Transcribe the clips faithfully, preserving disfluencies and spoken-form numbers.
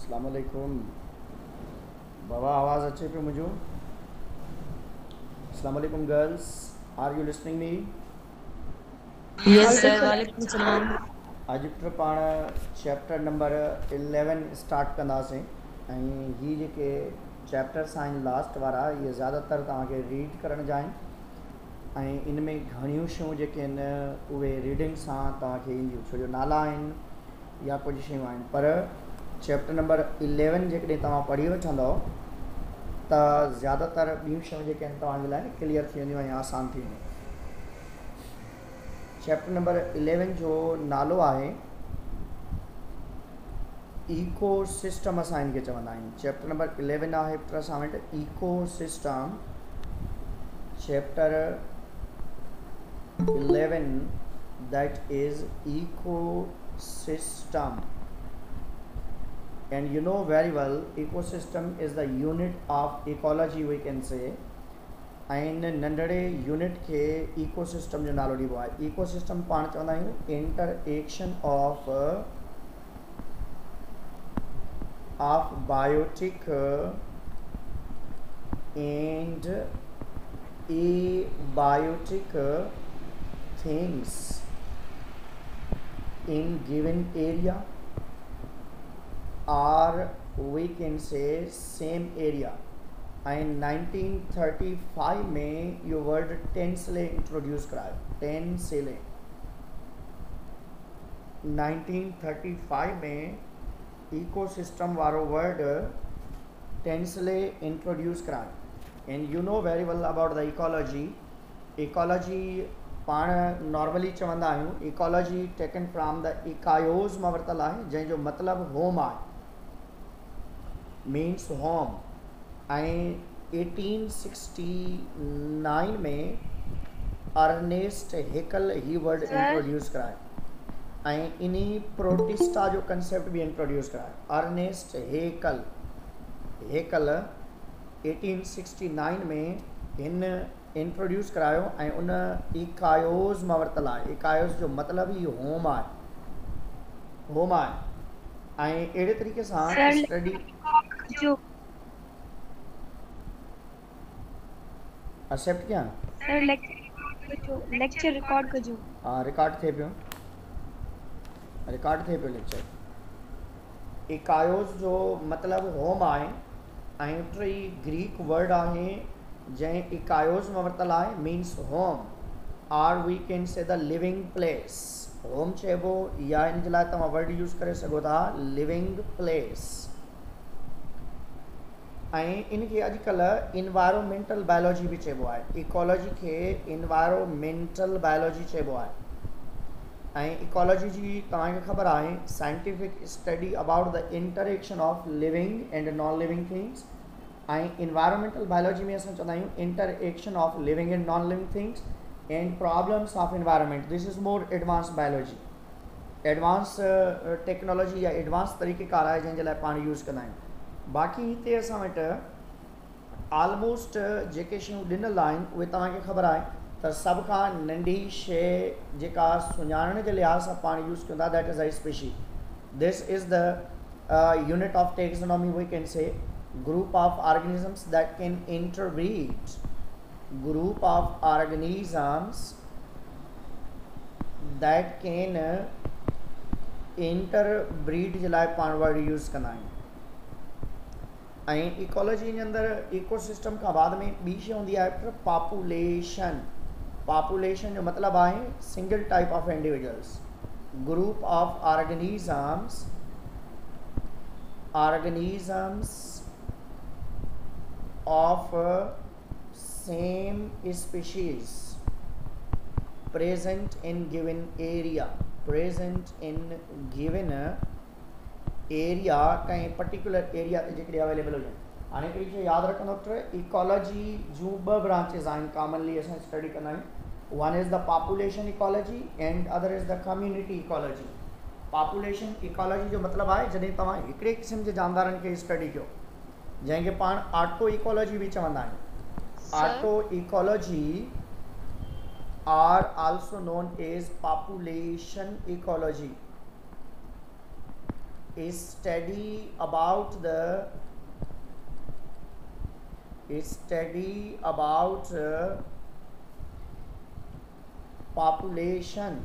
अस्सलाम वालेकुम बाबा, आवाज़ अच्छे पे मुझे। अस्सलाम वालेकुम girls, are you listening me? Yes sir, वालेकुम सलाम। अॼु फिर पाण चैप्टर नंबर इलेवन स्टार्ट कंदासीं ऐं ही जेके चैप्टर्स आहिनि लास्ट वारा, इहे ज़्यादातर तव्हांखे रीड करण जा आहिनि ऐं इन में घणियूं शयूं जेके आहिनि उहे रीडिंग सां तव्हांखे ईंदियूं, छो जो नाला आहिनि या कुझु शयूं आहिनि। पर चैप्टर नंबर इलेवन जेकॾहिं तव्हां पढ़ी वठंदव त ज़्यादातर ॿियूं शयूं जेके आहिनि तव्हांजे लाइ क्लियर थी वेंदियूं ऐं आसान थी वेंदियूं। चैप्टर नंबर इलेवन जो नालो आहे इको सिस्टम, असां इनखे चवंदा आहियूं। चैप्टर नंबर इलेवन आहे पुट असां वटि ecosystem. Chapter eleven that is ecosystem, and you know very well ecosystem is the unit of ecology we can say। ऐं नंढड़े यूनिट खे इकोसिस्टम जो नालो ॾिबो आहे। इकोसिस्टम पाण चवंदा आहियूं interaction of of biotic and abiotic things in given area, or we can say same area। and nineteen thirty five में ये वर्ड टेंसले इंट्रोड्यूस करायो। टेंसले नाइनटीन थर्टी फाइव में इकोसिस्टम वारो वर्ड टेंसले इंट्रोड्यूस करायो। And you know very well about the ecology. Ecology पाण normally चवंदा आहियूं ecology taken from the oikos मां वरितल आहे, जंहिंजो मतिलबु होम आहे, मीन्स होम। ऐं एटीन सिक्सटी नाइन में अर्नेस्ट हेकल ही वर्ड इंट्रोड्यूस करायो ऐं इन प्रोटिस्टा जो कंसेप्ट भी इंट्रोड्यूस करायो। Ernest Haeckel Haeckel eighteen sixty nine में हिन इंट्रोड्यूस करायो ऐं उन इकायोज़ मां वरितल आहे। इकायोज़ जो मतिलबु ई होम आहे, होम आहे। ऐं अहिड़े तरीक़े सां स्टडी एक्सेप्ट कयां सर, लेक्चर रिकॉर्ड कजो। हाँ, रिकॉर्ड थिए पियो, रिकॉर्ड थिए पियो लेक्चर। इकायोज़ जो मतिलबु होम आहे ऐं टी ग्रीक वर्ड आहे जंहिं इकायोज़ मां वरितल आहे, means home, or we can say the living place. Home चइबो या इन जे लाइ तव्हां वर्ड यूज़ करे सघो था लिविंग प्लेस। ऐं इनखे अॼुकल्ह इन्वायरमेंटल बायोलॉजी बि चइबो आहे। इकोलॉजी खे इन्वायरमेंटल बायोलॉजी चइबो आहे। ऐं इकोलॉजी जी तव्हांखे ख़बर आहे scientific study about the interaction of living and non living things. ऐं इन्वायरमेंटल बायोलॉजी में असां चवंदा आहियूं interaction of living and non living things and problems of environment. This is more advance biology, advance technology या advance तरीक़ेकार आहे जंहिंजे लाइ पाण यूज़ कंदा आहियूं। बाक़ी हिते असां वटि ऑलमोस्ट जेके शयूं ॾिनल आहिनि उहे तव्हांखे ख़बर आहे त सभ खां नंढी शइ जेका सुञाणण जे लिहाज़ सां पाण यूज़ कंदा that is a species. This is the unit of taxonomy we can say group of organisms that can interbreed, group of organisms that can interbreed जे लाइ पाण वर्ड यूज़ कंदा आहियूं। ऐं इकोलॉजी जे अंदरि इकोसिस्टम खां बाद में ॿी शइ हूंदी आहे पॉपुलेशन। पॉपुलेशन जो मतिलबु आहे single type of individuals, group of organisms organisms of same species present in given area, present in given area कहीं particular area ते जेकॾहिं अवेलेबल हुजनि। हाणे हिकिड़ी शइ यादि रखंदो पुट, इकोलॉजी जूं ॿ ब्रांचिस आहिनि कॉमनली असां स्टडी कंदा आहियूं। One is the population ecology and other is the community ecology. Population ecology जो मतिलबु आहे जॾहिं तव्हां हिकिड़े क़िस्म जे जानवरनि खे स्टडी कयो, जंहिंखे पाण ऑटो इकोलॉजी भी चवंदा आहियूं। Autecology are also known as population ecology. study about the study about uh, population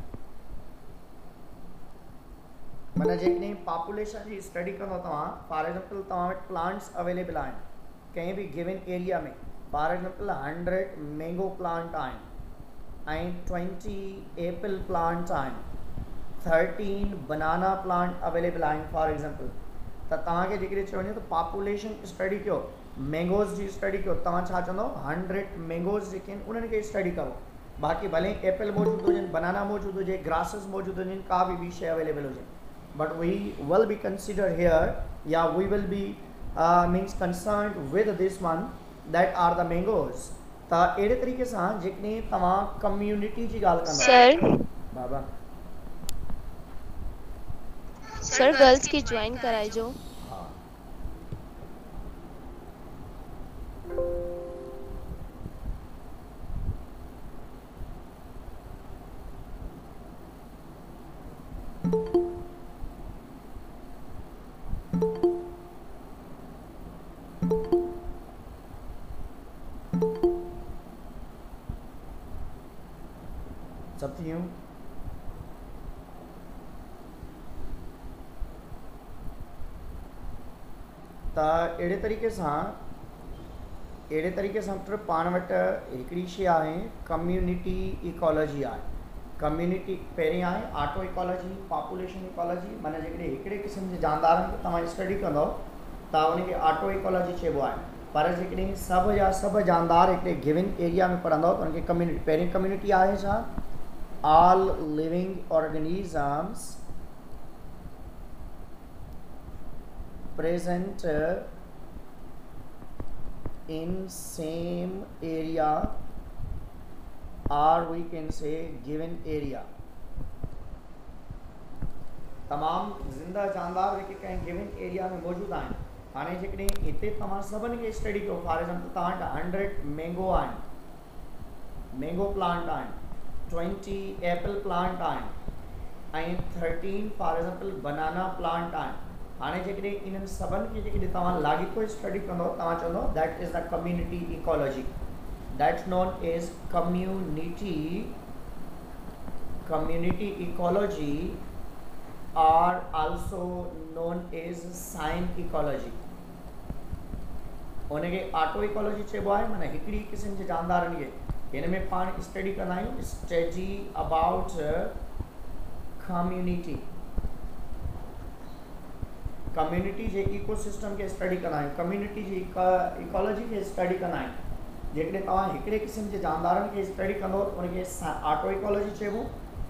माना जेकॾहिं पॉपुलेशन जी स्टडी कंदो तव्हां फॉर एग्जांपल तव्हां वटि प्लांट्स अवेलेबल आहिनि कंहिं बि गिवन एरिया में for example hundred mango plant आहिनि ऐं ट्वेंटी एप्पल प्लांट्स आहिनि थर्टीन बनाना प्लांट अवेलेबल आहिनि फॉर एग्जांपल त तव्हांखे जेकॾहिं चवणी त पॉपुलेशन स्टडी कयो मैंगोज़ जी स्टडी कयो तव्हां छा चवंदव हंड्रेड मैंगोज़ जेके आहिनि उन्हनि खे स्टडी करो बाक़ी भले एप्पल मौजूदु हुजनि बनाना मौजूदु हुजे ग्रासिस मौजूदु हुजनि का बि ॿी शइ अवेलेबल हुजे but we will be considered here yeah we will be uh, means concerned with this one that are the mangoes ta ede tarike sa jekne tama community ji gal kanda sir baba sir girls की join कराई जो हाँ सब थी हूँ त अहिड़े तरीक़े सां अहिड़े तरीक़े सां पुट पाण वटि हिकिड़ी शइ आहे कम्यूनिटी इकोलॉजी आहे कम्यूनिटी पहिरीं आहे ऑटो इकोलॉजी पॉपुलेशन इकोलॉजी माना जेकॾहिं हिकिड़े क़िस्म जे जानदारनि खे तव्हां स्टडी कंदव त उनखे ऑटो इकोलॉजी चइबो आहे पर जेकॾहिं सभु जा सभु जानदार हिकिड़े गिवन एरिया में पढ़ंदव त उनखे कम्यूनिटी पहिरीं कम्यूनिटी आहे छा all living organisms present in same area or we can say given area तमाम ज़िंदा जानदार जेके कंहिं गिवन एरिया में मौजूदु आहिनि हाणे जेकॾहिं हिते तव्हां सभिनी खे स्टडी कयो फॉर एग्जांपल तव्हां वटि हंड्रेड मैंगो आहिनि मैंगो प्लांट आहिनि ट्वेंटी एप्पल प्लांट आहिनि ऐं thirteen for example banana plant आहिनि हाणे जेकॾहिं इन्हनि सभिनी खे जेकॾहिं तव्हां लाॻीतो स्टडी कंदव तव्हां चवंदव that is the community ecology that's known as community community ecology are also known as synecology उनखे ऑटो इकोलॉजी चइबो आहे माना हिकिड़ी क़िस्म जे जानदारनि खे हिन में पाण स्टडी कंदा आहियूं स्टडी अबाउट कम्यूनिटी कम्यूनिटी जे इकोसिस्टम खे स्टडी कंदा आहियूं कम्यूनिटी जी इकोलॉजी खे स्टडी कंदा आहियूं जेकॾहिं तव्हां हिकिड़े क़िस्म जे जानदारनि खे स्टडी कंदो त उनखे ऑटो इकोलॉजी चइबो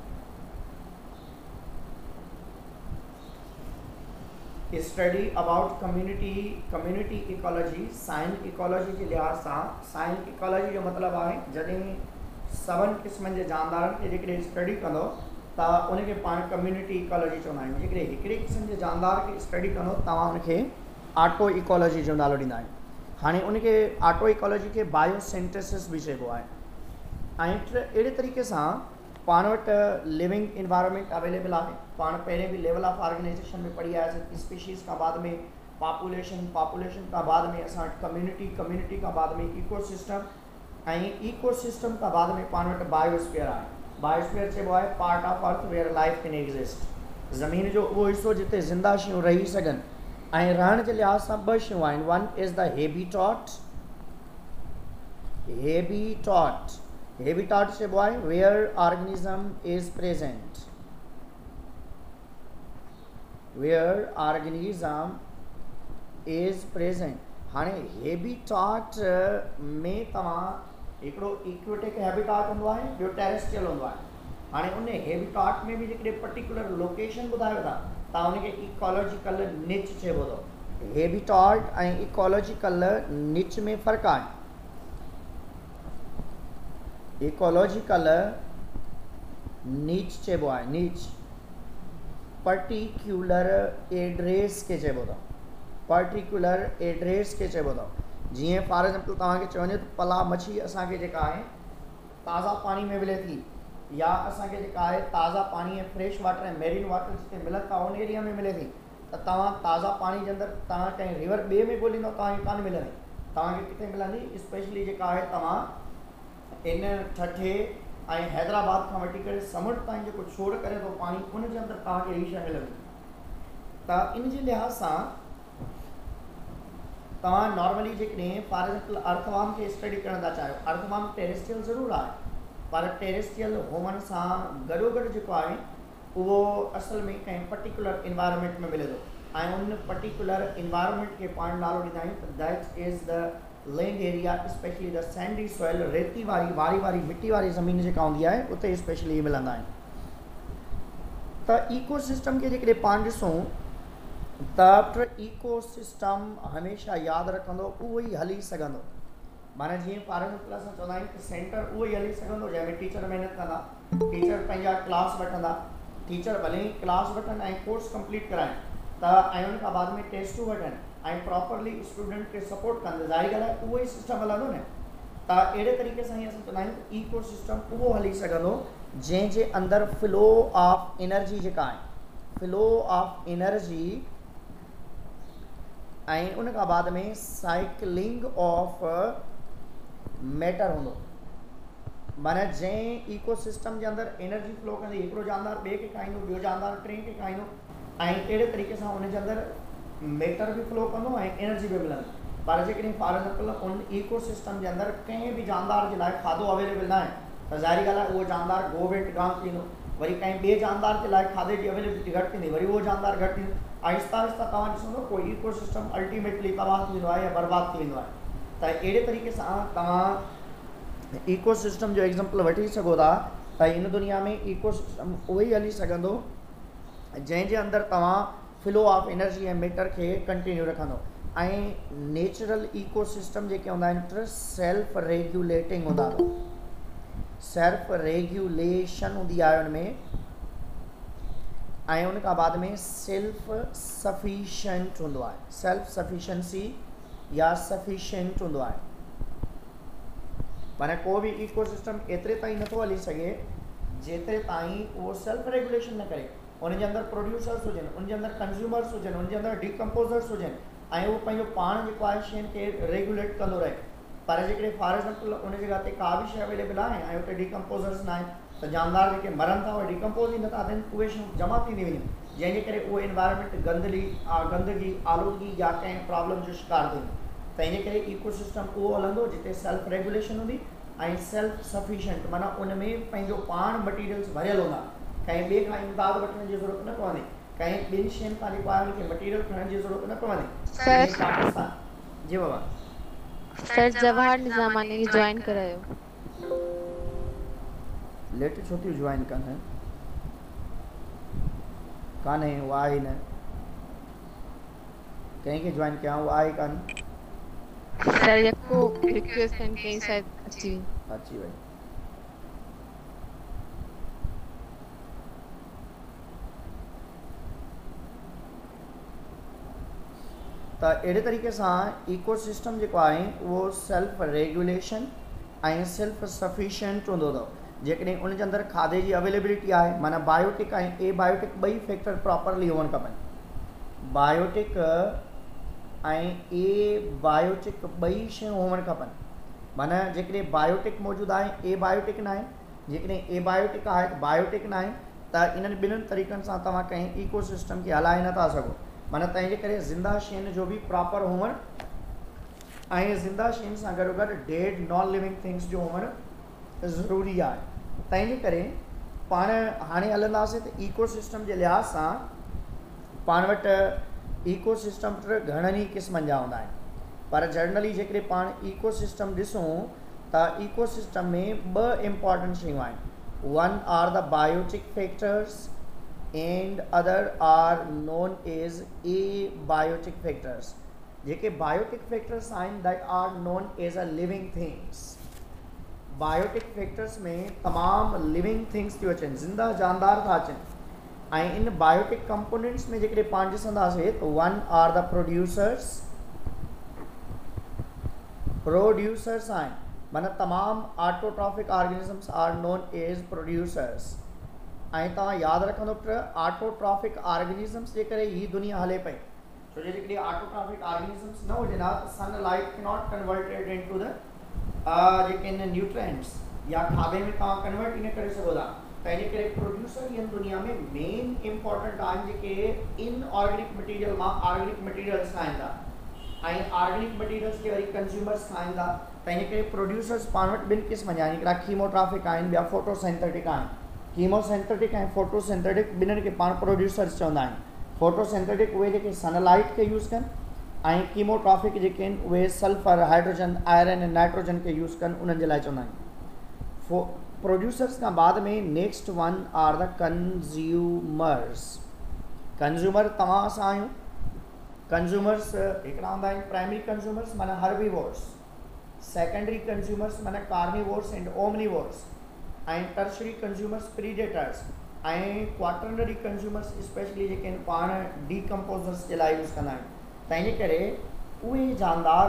study about community community ecology synecology जे लिहाज़ सां साइन इकोलॉजी जो मतिलबु आहे जॾहिं सभिनि क़िस्मनि जे जानदारनि खे जेकॾहिं स्टडी कंदो त उनखे पाण कम्यूनिटी इकोलॉजी चवंदा आहियूं जेकॾहिं हिकिड़े क़िस्म जे जानदार खे स्टडी कंदो तव्हां उनखे ऑटो इकोलॉजी जो नालो ॾींदा आहियूं हाणे उनखे ऑटो इकोलॉजी खे बायोसिंथेसिस बि चइबो आहे ऐं अहिड़े तरीक़े सां पाण वटि लिविंग इन्वायरमेंट अवेलेबल आहे पाण पहिरें बि लेवल ऑफ ऑर्गेनाइजेशन में पढ़ी आयासीं स्पीशीज़ खां बाद में पॉपुलेशन पॉपुलेशन खां बाद में असां वटि कम्यूनिटी कम्यूनिटी खां बाद में इकोसिस्टम ऐं इकोसिस्टम खां बाद में पाण वटि बायोस्फीयर आहे बायोस्फीयर चइबो आहे part of earth where life can exist ज़मीन जो उहो हिसो जिते ज़िंदा शयूं रही सघनि ऐं रहण जे लिहाज़ सां ॿ शयूं आहिनि one is the habitat habitat habitat चइबो आहे where organism is present where organism is present हाणे हेबिटॉट में तव्हां हिकिड़ो इक्वेटिक हेबिटॉट हूंदो आहे ॿियो टेरेस्ट्रियल हूंदो आहे हाणे उन हेबिटॉट में बि जेकॾहिं पर्टिकुलर लोकेशन ॿुधायो था तव्हां उनखे इकोलॉजिकल निच चइबो अथव हेबिटॉट ऐं इकोलॉजिकल निच में फ़र्क़ु आहे इकोलॉजिकल नीच चइबो आहे नीच पर्टिकुलर एड्रेस के चइबो अथव पर्टिकुलर एड्रेस के चइबो अथव जीअं फॉर एग्जांपल तव्हांखे चवंजे त पला मच्छी असांखे जेका आहे ताज़ा पाणी में मिले थी या असांखे जेका आहे ताज़ा पाणी ऐं फ्रेश वाटर ऐं मेरीन वाटर जिते मिलनि था उन एरिया में मिले थी त तव्हां ताज़ा पाणी जे अंदरि तव्हां कंहिं रिवर ॿिए में ॻोल्हींदव तव्हांखे कान मिलंदी, तव्हांखे किथे मिलंदी स्पेशली जेका आहे तव्हां इन ठठे ऐं हैदराबाद खां वठी करे समुंड ताईं जेको छोड़ करे थो पाणी उन जे अंदरि तव्हांखे हीअ शइ मिलंदी। त इन जे लिहाज़ सां तव्हां नॉर्मली जेकॾहिं फॉर एग्जाम्पल अर्थवार्म खे स्टडी करण था चाहियो, अर्थवार्म टेरेस्ट्रियल ज़रूरु आहे पर टेरेस्ट्रियल हुअण सां गॾोगॾु जेको आहे उहो असल में कंहिं पर्टिकुलर इन्वायरमेंट में मिले थो ऐं उन पर्टिकुलर इन्वायरमेंट खे पाण नालो ॾींदा आहियूं त that is the land area, specially the sandy soil, रेती वारी वारी वारी मिट्टी वारी ज़मीन जेका हूंदी आहे उते स्पेशली मिलंदा आहिनि। त इको सिस्टम खे जेकॾहिं पाण ॾिसूं त इको सिस्टम हमेशह यादि रखंदो उहो ई हली सघंदो। माना जीअं फॉर एग्जाम्पल असां चवंदा आहियूं कि सेंटर उहो ई हली सघंदो जंहिंमें टीचर महिनत कंदा, टीचर पंहिंजा क्लास वठंदा, टीचर भले ई क्लास वठनि ऐं कोर्स कंप्लीट कराइनि त ऐं उन खां बाद में टेस्टूं वठनि ऐं प्रॉपरली स्टूडेंट खे सपोर्ट कंदे, ज़ाहिर ॻाल्हि आहे उहो ई सिस्टम हलंदो न। त अहिड़े तरीक़े सां ई असां चवंदा आहियूं कि इको सिस्टम उहो हली सघंदो जंहिंजे अंदरि फ्लो ऑफ एनर्जी जेका आहे, फ्लो ऑफ एनर्जी ऐं उन खां बाद में साइकिलिंग ऑफ मैटर हूंदो। माना जंहिं इको सिस्टम जे अंदरि एनर्जी फ्लो कंदी, हिकिड़ो जानदार ॿिए खे खाईंदो, ॿियो जानदार टे खे खाईंदो ऐं अहिड़े तरीक़े सां उन जे अंदरि मैटर बि फ्लो कंदो ऐं एनर्जी बि मिलंदी। पर जेकॾहिं फॉर एग्जाम्पल उन इको सिस्टम जे अंदरि कंहिं बि जानदार जे लाइ खाधो अवेलेबल न आहे त ज़ाहिरी ॻाल्हि आहे उहो जानदार गो वेट गांव थींदो, वरी कंहिं ॿिए जानदार जे लाइ खाधे जी अवेलेबिलिटी घटि थींदी, वरी उहो जानदार घटि थींदो। आहिस्ता आहिस्ता तव्हां ॾिसंदो कोई इको सिस्टम अल्टीमेटली तबाह थी वेंदो आहे या बर्बादु थी वेंदो आहे। त अहिड़े तरीक़े सां तव्हां इको सिस्टम जो एग्ज़ाम्पल वठी सघो था त हिन दुनिया में इको सिस्टम उहो ई हली सघंदो जंहिंजे अंदरि तव्हां फ्लो ऑफ एनर्जी ऐं मैटर खे कंटिन्यू रखंदो। ऐं नेचुरल इको सिस्टम जेके हूंदा आहिनि सेल्फ रेगुलेटिंग हूंदा अथव, सेल्फ रेगुलेशन हूंदी आहे उनमें ऐं उन खां बाद में सेल्फ सफिशेंट हूंदो आहे, सेल्फ सफिशेंसी या सफिशेंट हूंदो आहे। माना को बि इको सिस्टम एतिरे ताईं नथो हली सघे जेतिरे ताईं उहो सेल्फ रेगुलेशन न करे, उनजे अंदरि प्रोड्यूसर्स हुजनि, उनजे अंदरि कंज्यूमर्स हुजनि, उनजे अंदरि डिकम्पोज़र्स हुजनि ऐं उहो पंहिंजो पाण जेको आहे शयुनि खे रेगुलेट कंदो रहे। पर जेकॾहिं फॉर एग्जाम्पल उन जॻह ते का बि शइ अवेलेबल आहे ऐं उते डिकम्पोज़र्स न आहिनि त जानदार जेके मरनि था उहे डिकम्पोज़ ई नथा थियनि, उहे शयूं जमा थींदी वञनि जंहिंजे करे उहो इन्वायरमेंट गंदगी गंदगी आलूदगी या कंहिं प्रॉब्लम जो शिकार थींदो। त इन करे इको सिस्टम उहो हलंदो जिते सेल्फ रेगुलेशन हूंदी ऐं सेल्फ सफिशेंट, माना उन में पंहिंजो पाण मटीरियल्स भरियल हूंदा, कंहिं ॿिए खां इमदाद वठण जी ज़रूरत न पवंदी, कंहिं ॿिनि शयुनि खां जेको आहे उनखे मटीरियल खणण जी ज़रूरत न पवंदी। पाकिस्तान जी बाबा सर जवाहर निज़ामानी खे ज्वाइन करायो। लेट छो थी ज्वाइन कनि कान्हे, उहा आहे न, कंहिंखे ज्वाइन कयां उहा आहे कान। सर यको रिक्वेस्ट कनि कई शायद अची अची वई। त अहिड़े तरीक़े सां इको सिस्टम जेको आहे उहो सेल्फ रेगुलेशन ऐं सेल्फ सफिशेंट हूंदो अथव जेकॾहिं उन जे अंदरि खाधे जी अवेलेबिलिटी आहे। माना बायोटिक ऐं ए बायोटिक ॿई फैक्टर प्रॉपरली हुअणु खपनि, बायोटिक ऐं ए बायोटिक ॿई शयूं हुअणु खपनि। माना जेकॾहिं बायोटिक मौजूदु आहे ए बायोटिक न आहे, जेकॾहिं ए बायोटिक आहे त बायोटिक न आहे, त इन्हनि ॿिन्हिनि तरीक़नि सां तव्हां कंहिं इको सिस्टम खे हलाए नथा सघो। माना तंहिंजे करे ज़िंदा शयुनि जो बि प्रॉपर हुअणु ऐं ज़िंदा शयुनि सां गॾोगॾु डेड नॉन लिविंग थिंग्स जो हुअणु ज़रूरी आहे। तंहिंजे करे पाण हाणे हलंदासीं त इको सिस्टम जे लिहाज़ सां पाण वटि इको सिस्टम घणनि ई क़िस्मनि जा हूंदा आहिनि, पर जनरली जेकॾहिं पाण इको सिस्टम ॾिसूं त इको सिस्टम में ॿ इम्पॉर्टेंट शयूं आहिनि। One are the biotic factors and other are known as abiotic factors. जेके बायोटिक फैक्टर्स आहिनि that are known as a living things. Biotic factors में तमामु लिविंग थिंग्स थियूं अचनि, ज़िंदा जानदार था अचनि ऐं इन बायोटिक कंपोनेंट्स में जेकॾहिं पाण ॾिसंदासीं त one are the producers. Producers आहिनि माना तमामु autotrophic organisms are known as producers. ऐं तव्हां यादि रखंदो पियो ऑटोट्रॉफिक ऑर्गेनिज़म्स जे करे ही दुनिया हले पई, छो जो जेकॾहिं ऑटोट्रॉफिक ऑर्गेनिज़म्स न हुजनि हा त sunlight can not converted into the जेके आहिनि न्यूट्रिएंट्स या खाधे में तव्हां कन्वर्ट ई न करे सघो था। त इन करे प्रोड्यूसर हिन दुनिया में मेन इम्पॉर्टेंट आहिनि जेके इनऑर्गेनिक मटीरियल मां ऑर्गेनिक मटीरियल्स ठाहिनि था ऐं ऑर्गेनिक मटीरियल्स खे वरी कंज्यूमर्स खाइनि था। त इन करे प्रोड्यूसर्स पाण वटि ॿिनि क़िस्म जा आहिनि, हिकिड़ा कीमोट्राफिक आहिनि, ॿिया फोटोसिंथेटिक आहिनि। कीमोसिंथेटिक ऐं फोटोसिंथेटिक ॿिन्हिनि खे पाण प्रोड्यूसर्स चवंदा आहिनि। फोटोसिंथेटिक उहे जेके सनलाइट खे यूज़ कनि ऐं कीमोट्राफिक जेके आहिनि उहे सल्फर, हाइड्रोजन, आयरन ऐं नाइट्रोजन खे यूज़ कनि, उन्हनि जे लाइ चवंदा आहिनि। फो प्रोड्यूसर्स खां बाद में next one are the consumers. Consumer तव्हां असां आहियूं। कंज्यूमर्स हिकिड़ा हूंदा आहिनि प्राइमरी कंज्यूमर्स माना हर्बीवोर्स, सेकेंडरी कंज्यूमर्स माना कार्निवोर्स एंड ओमनीवोर्स, ऐं टर्शरी कंज्यूमर्स प्रीडेटर्स, ऐं क्वाटरनरी कंज्यूमर्स स्पेशली जेके आहिनि पाण डीकम्पोज़र्स जे लाइ यूज़ कंदा आहिनि। त इन करे उहे जानदार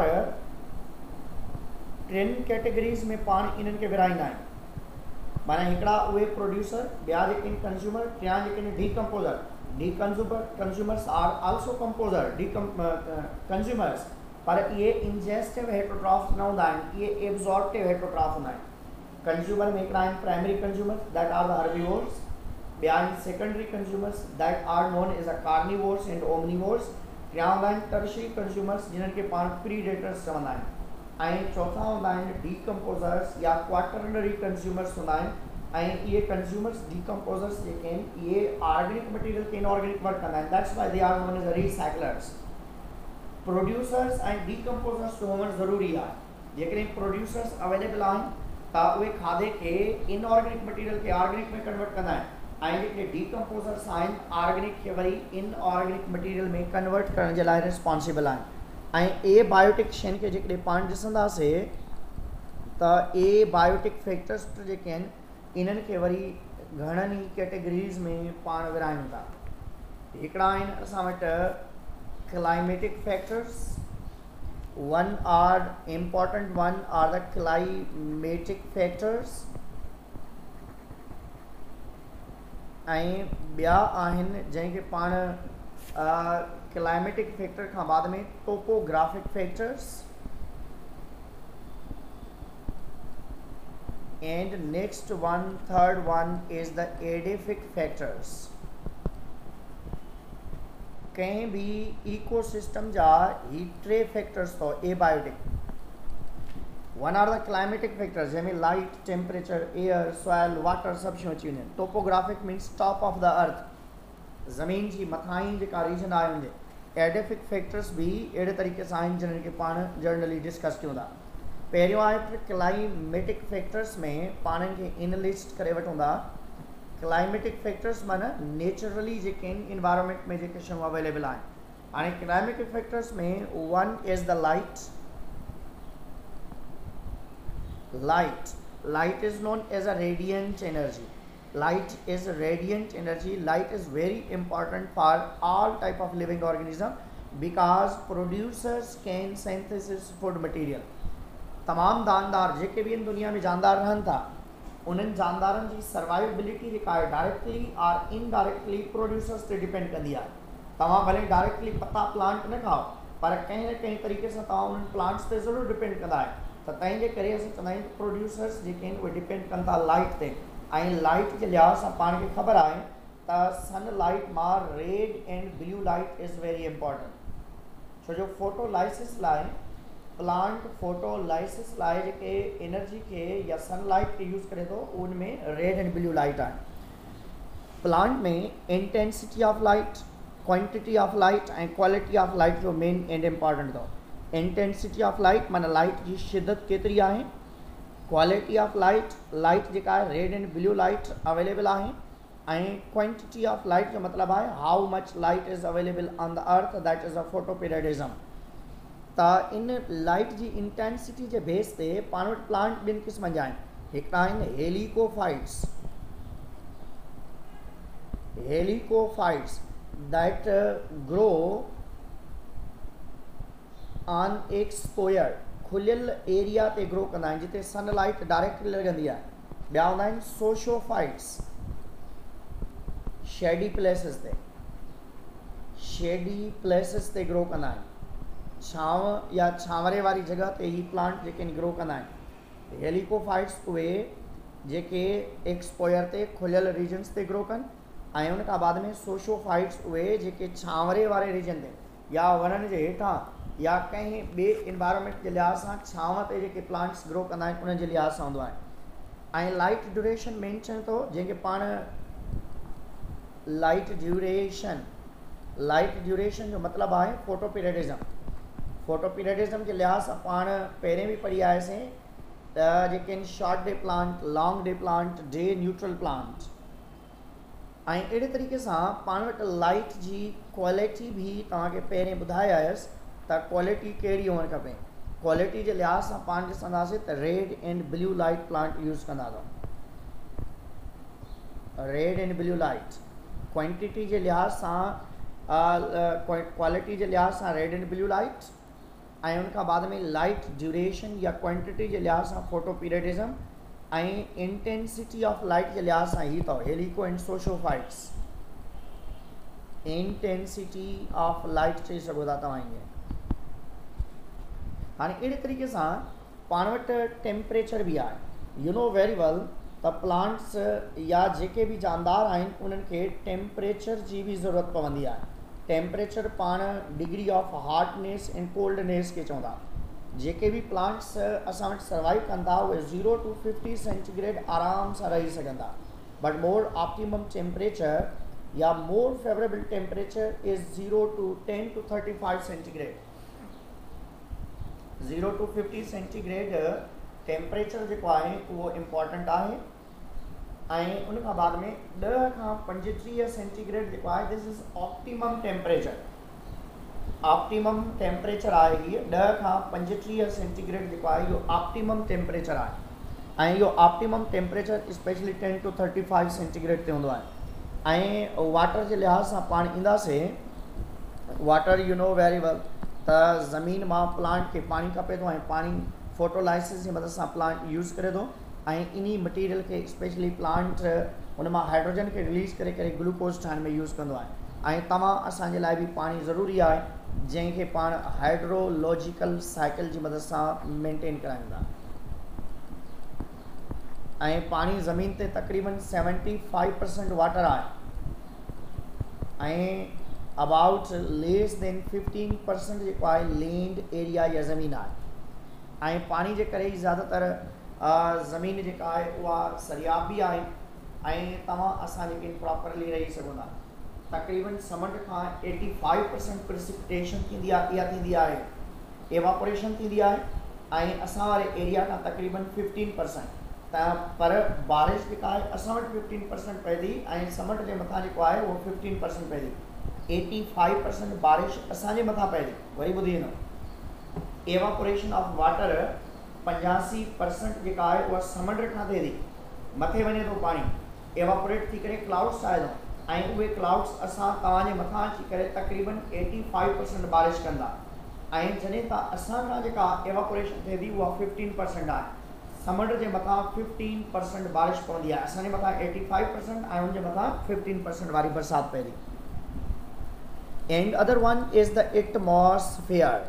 टिनि कैटेगरीज़ में पाण इन्हनि खे विराईंदा आहिनि। माना हिकिड़ा उहे प्रोड्यूसर, ॿिया जेके आहिनि कंज्यूमर, टिया जेके आहिनि decomposer. Decomposer consumers are also composer decom consumers, पर इहे इंजेस्टिव हेटरोट्रॉफ्स न हूंदा आहिनि, इहे एब्जॉर्प्टिव हेटरोट्रॉफ हूंदा आहिनि। कंज्यूमर में हिकिड़ा आहिनि primary consumers that are the herbivores, ॿिया आहिनि secondary consumers that are known as a carnivores and omnivores, टिया हूंदा आहिनि टर्शरी कंज्यूमर्स जिन्हनि खे पाण प्रीडेटर्स चवंदा आहिनि, ऐं चौथा हूंदा आहिनि डीकम्पोज़र्स या क्वाटरनरी कंज्यूमर्स हूंदा आहिनि। ऐं इहे कंज्यूमर्स डीकम्पोज़र्स जेके आहिनि इहे ऑर्गेनिक मटीरियल खे इनऑर्गेनिक कन्वर्ट कंदा आहिनि, that's why they are known as recyclers. Producers ऐं डीकम्पोज़र्स जो हुअणु ज़रूरी आहे। जेकॾहिं प्रोड्यूसर्स अवेलेबल आहिनि त उहे खाधे खे इनऑर्गेनिक मटीरियल खे ऑर्गेनिक में कन्वर्ट कंदा आहिनि, ऐं जेके डीकम्पोज़र्स आहिनि ऑर्गेनिक खे वरी इनऑर्गेनिक मटीरियल में कन्वर्ट करण जे लाइ रिस्पॉन्सिबल आहिनि। ऐं ए बायोटिक शयुनि खे जेकॾहिं पाण ॾिसंदासीं त ए बायोटिक फैक्टर्स जेके आहिनि इन्हनि खे वरी घणनि ई कैटेगरीज़ में पाण विरायूं था। हिकिड़ा आहिनि असां वटि climatic factors, one are important one are the climatic factors, ऐं ॿिया आहिनि जंहिंखे पाण क्लाइमेटिक फैक्टर खां बाद में topographic factors, and next one third one is the edaphic factors। कंहिं भी इकोसिस्टम जा ही टे फैक्टर्स तो abiotic. One are the climatic factors जंहिंमें light, temperature, air, soil, water सभु शयूं अची वञनि। Topographic means top of the earth, ज़मीन जी मथां ई जेका रीजन आहे हुनजे। एडेफिक फैक्टर्स भी अहिड़े तरीक़े सां आहिनि जिन्हनि खे पाण जनरली डिस्कस कयूं था। पहिरियों आहे क्लाइमेटिक फैक्टर्स में पाण खे इन लिस्ट करे वठूं था। क्लाइमेटिक फैक्टर्स माना नेचुरली जेके आहिनि इन्वायरमेंट में जेके शयूं अवेलेबल आहिनि। हाणे क्लाइमेटिक फैक्टर्स में one is the light. Light light is known as a radiant energy. Light is radiant energy. Light is very important for all type of living organism because producers can synthesis food material. तमाम जानदार जेके भी इन दुनिया में जानदार रहन था उन्हनि जानदारनि जी सर्वाइवेबिलिटी जेका आहे डायरेक्टली और इनडायरेक्टली प्रोड्यूसर्स ते डिपेंड कंदी आहे। तव्हां भले डायरेक्टली पत्ता प्लांट न खाओ पर कंहिं न कंहिं तरीक़े सां तव्हां उन्हनि प्लांट्स ते ज़रूरु डिपेंड कंदा आहियो। त तंहिंजे करे असां चवंदा आहियूं प्रोड्यूसर्स जेके आहिनि उहे डिपेंड कनि था लाइट ते। ऐं लाइट जे लिहाज़ सां पाण खे ख़बर आहे त सनलाइट मां red and blue light is very important, छो जो फोटोलाइसिस लाइ प्लांट फोटोलाइसिस लाइ जेके एनर्जी के या सनलाइट के यूज़ करे थो उनमें रेड एंड ब्लू लाइट आहे। प्लांट में intensity of light, quantity of light ऐं क्वालिटी ऑफ लाइट जो मेन एंड इम्पॉर्टेंट अथव। इंटेंसिटी ऑफ लाइट माना लाइट जी शिदत केतिरी आहे, क्वालिटी ऑफ लाइट लाइट जेका आहे red and blue light available आहे, ऐं क्वांटिटी ऑफ लाइट जो मतिलबु आहे how much light is available on the earth, that is a photoperiodism. त इन लाइट जी इंटेंसिटी जे बेस ते पाण वटि प्लांट ॿिनि क़िस्मनि जा आहिनि। हिकिड़ा आहिनि heliophytes. Heliophytes that grow on exposure, खुलियल एरिया ते ग्रो कंदा आहिनि जिते सनलाइट डायरेक्टली लॻंदी आहे। ॿिया हूंदा आहिनि सोशोफाइट्स। शेडी प्लेसिस ते शेडी प्लेसिस ते ग्रो कंदा आहिनि, छांव या छांवरे वारी जगह ते ही प्लांट जेके ग्रो कंदा आहिनि। हेलिकोफाइट्स उहे जेके एक्सपोयर ते खुलियल रीजन्स ते ग्रो कनि, ऐं उन खां बाद में सोशोफाइट्स उहे जेके छांवरे वारे रीजन ते या वणनि जे हेठां या कंहिं ॿिए इन्वायरमेंट जे लिहाज़ सां छांव ते जेके प्लांट्स ग्रो कंदा आहिनि उन जे लिहाज़ सां हूंदो आहे। ऐं लाइट ड्यूरेशन मेन चए थो, जंहिंखे पाण लाइट ड्यूरेशन लाइट ड्यूरेशन जो मतिलबु आहे फोटोपीरियडिज़म। फोटोपीरियडिज़म जे लिहाज़ सां पाण पहिरें बि पढ़ी आयासीं त जेके आहिनि short day plant, long day plant, day neutral plant. ऐं अहिड़े तरीक़े सां पाण वटि लाइट जी क्वालिटी बि तव्हांखे पहिरें ॿुधाए आयसि त क्वालिटी कहिड़ी हुअणु खपे। क्वालिटी जे लिहाज़ सां पाण ॾिसंदासीं त red and blue light plant use कंदा अथव, red and blue light. Quantity जे लिहाज़ सां क्वालिटी जे लिहाज़ सां रेड एंड ब्लू लाइट, ऐं उन खां बाद में लाइट ड्यूरेशन या क्वांटिटी जे लिहाज़ सां फोटो पीरियडिज़म, ऐं इंटेंसिटी ऑफ लाइट जे लिहाज़ सां ही अथव हेलिको एंड सोशोफाइट्स। इंटेंसिटी ऑफ लाइट चई सघो था तव्हां ईअं। हाणे अहिड़े तरीक़े सां पाण वटि टेम्परेचर बि आहे। यू नो वेरी वेल त प्लांट्स या जेके बि जानदार आहिनि उन्हनि खे टेम्परेचर जी बि ज़रूरत पवंदी आहे। टेम्परेचर पाण degree of hardness and coldness खे चवंदा। जेके बि प्लांट्स असां वटि सर्वाइव कनि था उहे ज़ीरो टू फिफ्टी सेंटीग्रेड आराम सां रही सघनि था, बट मोर ऑप्टिमम टेम्परेचर या more favourable temperature is zero to ten to thirty five centigrade. Zero to fifty centigrade temperature जेको आहे उहो इम्पॉर्टेंट आहे, ऐं उन खां बाद में ॾह खां पंजटीह सेंटीग्रेड जेको आहे this is optimum temperature. Optimum temperature आहे हीअ ॾह खां पंजटीह सेंटीग्रेड जेको आहे इहो ऑप्टिमम टेम्परेचर आहे, ऐं इहो optimum temperature specially ten to thirty five centigrade ते हूंदो आहे। ऐं वाटर जे लिहाज़ सां पाण ईंदासीं, water you know very well त ज़मीन मां प्लांट खे पाणी खपे थो, ऐं पाणी फोटोलाइसिस जी मदद सां प्लांट यूज़ करे थो, ऐं इन्ही मटीरियल खे स्पेशली प्लांट उन मां हाइड्रोजन खे रिलीज़ करे करे ग्लूकोज ठाहिण में यूज़ कंदो आहे। ऐं तव्हां असांजे लाइ बि पाणी ज़रूरी आहे, जंहिंखे पाण हाइड्रोलॉजिकल साइकिल जी मदद सां मेंटेन करायूं था। ऐं पाणी ज़मीन ते तक़रीबन सेवेंटी फाइव परसेंट वाटर आहे, ऐं about less than fifteen percent जेको आहे लैंड एरिया या ज़मीन आहे। ऐं पाणी जे करे ई ज़्यादातर ज़मीन जेका आहे उहा सरियाबी आहे, ऐं तव्हां असां जेके प्रॉपरली रही सघो था। तक़रीबन समुंड खां एटी फाइव परसेंट प्रिसिपिटेशन थींदी आहे, इहा थींदी आहे एवापोरेशन थींदी आहे, ऐं असां वारे एरिया खां तक़रीबन फिफ्टीन परसेंट त पर बारिश जेका आहे असां वटि फिफ्टीन परसेंट पए थी, ऐं समुंड जे मथां जेको आहे उहो फिफ्टीन परसेंट पए थी। एटी फाइव परसेंट बारिश असांजे मथां पए थी। वरी ॿुधी वेंदो एवापोरेशन ऑफ वाटर पंजासी परसेंट जेका आहे उहा समुंड खां थिए थी, मथे वञे थो पाणी एवापोरेट थी करे क्लाउड्स ठाहे थो, ऐं उहे क्लाउड्स असां तव्हांजे मथां अची करे तक़रीबन एटी फाइव परसेंट बारिश कंदा, ऐं जॾहिं त असां खां जेका एवापोरेशन थिए थी उहा फिफ्टीन परसेंट आहे। समुंड जे मथां फिफ्टीन परसेंट बारिश पवंदी आहे, असांजे मथां एटी फाइव परसेंट ऐं उनजे मथां फिफ्टीन परसेंट वारी बरसाति पए थी। And other one is the atmosphere.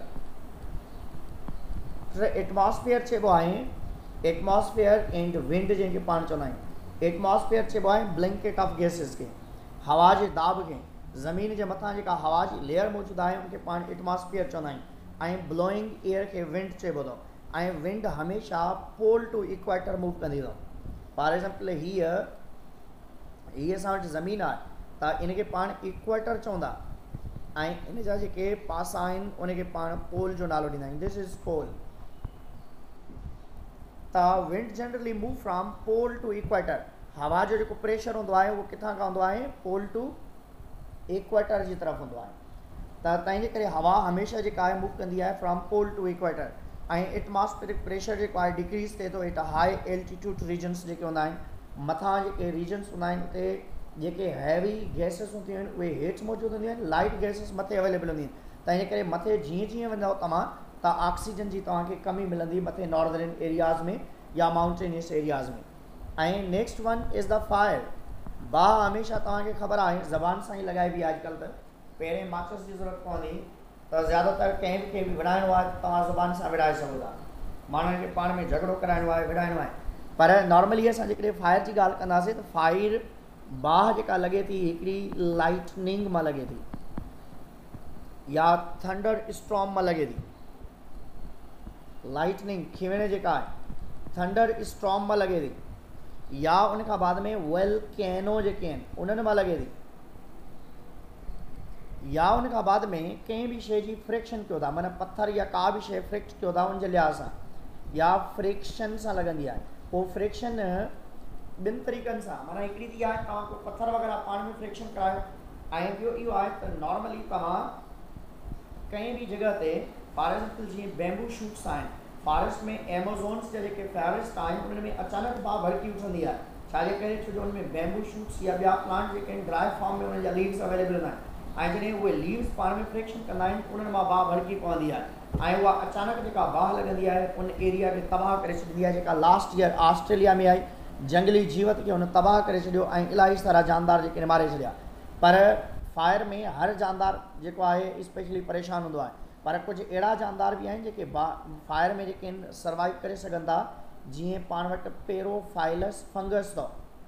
Atmosphere चइबो आहे एटमॉस्फेयर एंड विंड जंहिंखे पाण चवंदा आहियूं। एटमॉस्फेयर चइबो आहे ब्लैंकेट ऑफ गैसिस खे, हवा जे दाब खे। ज़मीन जे मथां जेका हवा जी लेयर मौजूदु आहे उनखे पाण एटमॉस्फेयर चवंदा आहियूं, ऐं ब्लोइंग एयर खे विंड चइबो अथव। ऐं विंड हमेशह पोल टू इक्वेटर मूव कंदी अथव। फॉर एग्ज़ाम्पल हीअ हीअ असां वटि ज़मीन आहे त इनखे पाण इक्वेटर चवंदा, ऐं इन जा जेके पासा आहिनि उनखे पाण पोल जो नालो ॾींदा आहियूं, दिस इज़ पोल। त wind generally move from pole to equator. हवा जो जेको प्रेशर हूंदो आहे उहो किथां खां हूंदो आहे, पोल टू इक्वेटर जी तरफ़ हूंदो आहे। त तंहिंजे करे हवा हमेशह जेका आहे मूव कंदी आहे फ्रॉम पोल टू इक्वेटर। ऐं एटमॉस्फेरिक प्रेशर जेको आहे डिक्रीज़ थिए थो एट हाई एल्टीट्यूड रीजन्स जेके हूंदा आहिनि, मथां जेके रीजन्स हूंदा आहिनि उते जेके हैवी गैसिस हूंदियूं आहिनि उहे हेठि मौजूदु हूंदियूं आहिनि, लाइट गैसिस मथे अवेलेबल हूंदियूं आहिनि। तंहिंजे करे मथे जीअं जीअं वेंदव तव्हां त ऑक्सीजन जी तव्हांखे कमी मिलंदी मथे नॉर्दर्न एरियाज़ में या माउंटेनियस एरियाज़ में। ऐं next one is the fire. बाह हमेशह तव्हांखे ख़बर आहे ज़बान सां ई लॻाइबी आहे अॼुकल्ह त पहिरें माचिस जी ज़रूरत पवंदी त ज़्यादातर कंहिं बि खे बि विढ़ाइणो आहे तव्हां ज़बान सां विढ़ाए सघो था माण्हुनि खे पाण में झगड़ो कराइणो आहे विढ़ाइणो आहे पर नॉर्मली असां जेकॾहिं फायर जी ॻाल्हि कंदासीं त फायर बाह जेका लॻे थी हिकिड़ी लाइटनिंग मां लॻे थी या थंडर स्टॉर्म मां लॻे थी लाइटनिंग खिवण जेका आहे थंडर स्टॉर्म मां लॻे थी या उन खां बाद में वोल्केनो जेके आहिनि उन्हनि मां लॻे थी या उन खां बाद में कंहिं बि शइ जी फ्रिक्शन कयो था माना पत्थर या का बि शइ फ्रिक्ट कयो था उनजे लिहाज़ सां या फ्रिक्शन सां लॻंदी आहे पोइ फ्रिक्शन ॿिनि तरीक़नि सां माना हिकिड़ी थी आहे तव्हां को पत्थर वग़ैरह पाण में फ्रिक्शन करायो ऐं ॿियो इहो आहे त नॉर्मली तव्हां कंहिं बि जॻह ते फॉर एग्ज़ाम्पल जीअं बैम्बू शूट्स आहिनि फॉरेस्ट में एमेज़ॉन्स जा जेके फॉरेस्ट आहिनि उन्हनि में अचानक बाह भड़की उठंदी आहे छाजे करे छो जो उन में बैम्बू शूट्स या ॿिया प्लांट जेके आहिनि ड्राई फॉर्म में उन जा लीव्स अवेलेबल न आहिनि ऐं जॾहिं उहे लीव्स पाण में फ्रिक्शन कंदा आहिनि उन्हनि मां बाह भड़की पवंदी आहे ऐं उहा अचानक जेका बाह लॻंदी आहे उन एरिया खे तबाह करे छॾींदी आहे जेका लास्ट ईयर ऑस्ट्रेलिया में आई जंगली जीवत खे हुन तबाह करे छॾियो ऐं इलाही सारा जानदार जेके मारे छॾिया पर फायर में हर जानदार जेको आहे स्पेशली परेशान हूंदो आहे पर कुछ अहिड़ा जानदार भी आहिनि जेके बा फायर में जेके सर्वाइव करे सघनि था जीअं पाण वटि पेरोफाइलस फंगस अथव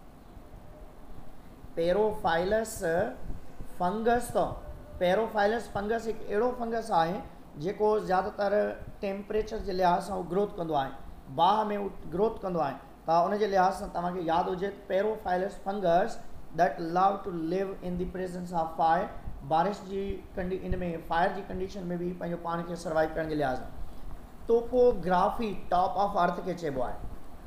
पेरोफाइलस फंगस अथव पेरोफाइलस फंगस हिकु अहिड़ो फंगस आहे जेको ज़्यादातर टेम्परेचर जे लिहाज़ सां ग्रोथ कंदो आहे बाह में ग्रोथ कंदो आहे त उनजे लिहाज़ सां तव्हांखे यादि हुजे pyrophilous fungus that love to live in the presence of fire बारिश जी कंडी इन में फायर जी कंडीशन में भी पंहिंजो पाण खे सर्वाइव करण जे लिहाज़ टोपोग्राफी टॉप ऑफ अर्थ खे चइबो आहे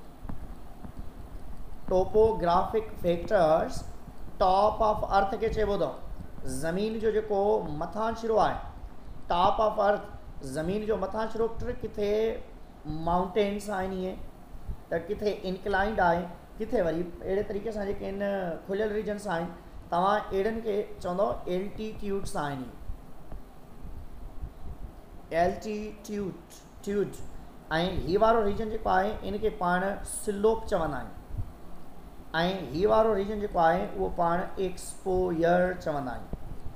topographic factors top of earth खे चइबो अथव ज़मीन जो जेको मथां छिरो आहे टॉप ऑफ अर्थ ज़मीन जो मथां छिरो किथे माउंटेन्स आहिनि इहे त किथे इनक्लाइंड आहे किथे वरी अहिड़े तरीक़े सां जेके आहिनि खुलियल रीजन्स आहिनि तव्हां अहिड़नि खे चवंदव एल्टीट्यूड्स आहिनि एल्टीट्यूड ट्यूड ऐं हीउ वारो रीजन जेको आहे इनखे पाण स्लोप चवंदा आहियूं ऐं हीउ वारो रीजन जेको आहे उहो पाण एक्सपोयर चवंदा आहियूं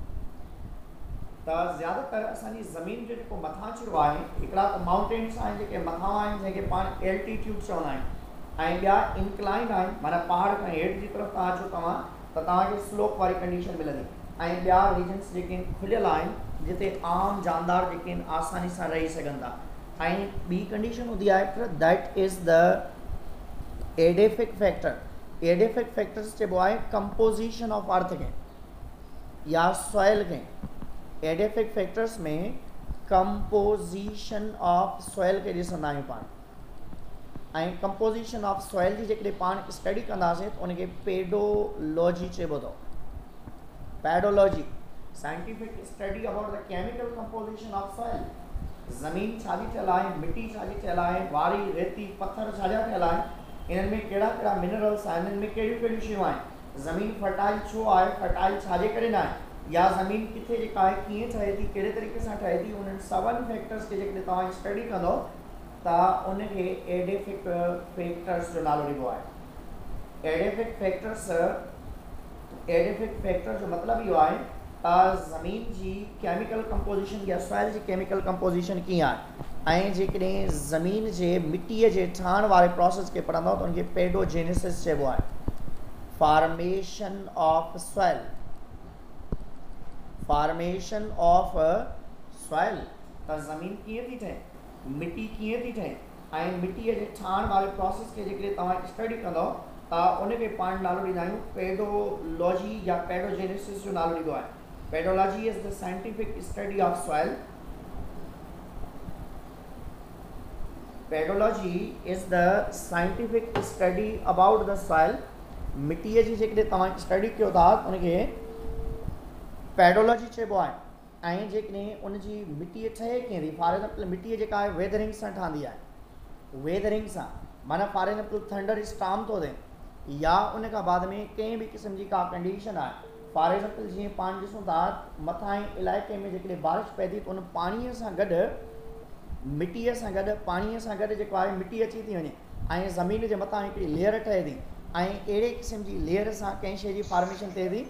त ज़्यादातर असांजी ज़मीन जो जेको मथां छिरो आहे हिकिड़ा त माउंटेन्स आहिनि जेके मथां आहिनि जंहिंखे पाण एल्टीट्यूड चवंदा आहियूं ऐं ॿिया इंक्लाइंड आहिनि माना पहाड़ खां हेठि जी तरफ़ तव्हां अचो तव्हां त तव्हांखे स्लोप वारी कंडीशन मिलंदी ऐं ॿिया रीजन्स जेके खुलियल आहिनि जिते आम जानदार जेके आहिनि आसानी सां रही सघनि था ऐं ॿी कंडीशन हूंदी आहे त that is the edaphic factor edaphic factors चइबो आहे कंपोजिशन ऑफ अर्थ खे या सॉइल खे एडेफिक फैक्टर्स में कंपोजिशन ऑफ सॉइल खे ॾिसंदा आहियूं पाण ऐं कंपोजिशन ऑफ सॉइल जी जेकॾहिं पाण स्टडी कंदासीं त उनखे पेडोलॉजी चइबो अथव pedology scientific study about the chemical composition of soil ज़मीन छा जी ठहियल आहे मिटी छा जी ठहियल आहे वारी रेती पत्थर छा जा ठहियल आहिनि इन्हनि में कहिड़ा कहिड़ा मिनरल्स आहिनि इन्हनि में कहिड़ियूं कहिड़ियूं शयूं आहिनि ज़मीन फर्टाइल छो आहे फर्टाइल छाजे करे न आहे या ज़मीन किथे जेका आहे कीअं ठहे थी कहिड़े तरीक़े सां ठहे थी उन्हनि सभिनी फैक्टर्स खे जेकॾहिं तव्हां स्टडी कंदव त उनखे एडेफिक फैक्टर्स जो नालो ॾिबो आहे एडेफिक फैक्टर्स एडेफिक फैक्टर जो मतिलबु इहो आहे त ज़मीन जी केमिकल कंपोजिशन या सॉइल जी केमिकल कंपोजिशन कीअं आहे ऐं जेकॾहिं ज़मीन जे मिटीअ जे ठहण वारे प्रोसेस खे पढ़ंदव त उनखे पेडोजेनेसिस चइबो आहे formation of soil formation of soil त ज़मीन कीअं थी ठहे मिटी कीअं थी ठहे ऐं मिटीअ जे ठहण वारे प्रोसेस खे जेकॾहिं तव्हां स्टडी कंदव त उनखे पाण नालो ॾींदा आहियूं पेडोलॉजी या पेडोजेनेसिस जो नालो ॾिबो आहे pedology is the scientific study of soil pedology is the scientific study about the soil मिटीअ जी जेकॾहिं तव्हां स्टडी कयो था उनखे पेडोलॉजी चइबो आहे ऐं जेकॾहिं उनजी मिटीअ ठहे कीअं थी फॉर एग्ज़ाम्पल मिटीअ जेका आहे वेदरिंग सां ठहंदी आहे वेदरिंग सां माना फॉर एग्ज़ाम्पल थंडर स्टॉर्म थो थिए या उन खां बाद में कंहिं बि क़िस्म जी का कंडीशन आहे फॉर एग्ज़ाम्पल जीअं पाण ॾिसूं था मथां इलाइक़े में जेकॾहिं बारिश पए थी त उन पाणीअ सां गॾु मिटीअ सां गॾु पाणीअ सां गॾु जेको आहे मिटी अची थी वञे ऐं ज़मीन जे मथां हिकिड़ी लेयर ठहे थी ऐं अहिड़े क़िस्म जी लेयर सां कंहिं शइ जी फॉर्मेशन थिए थी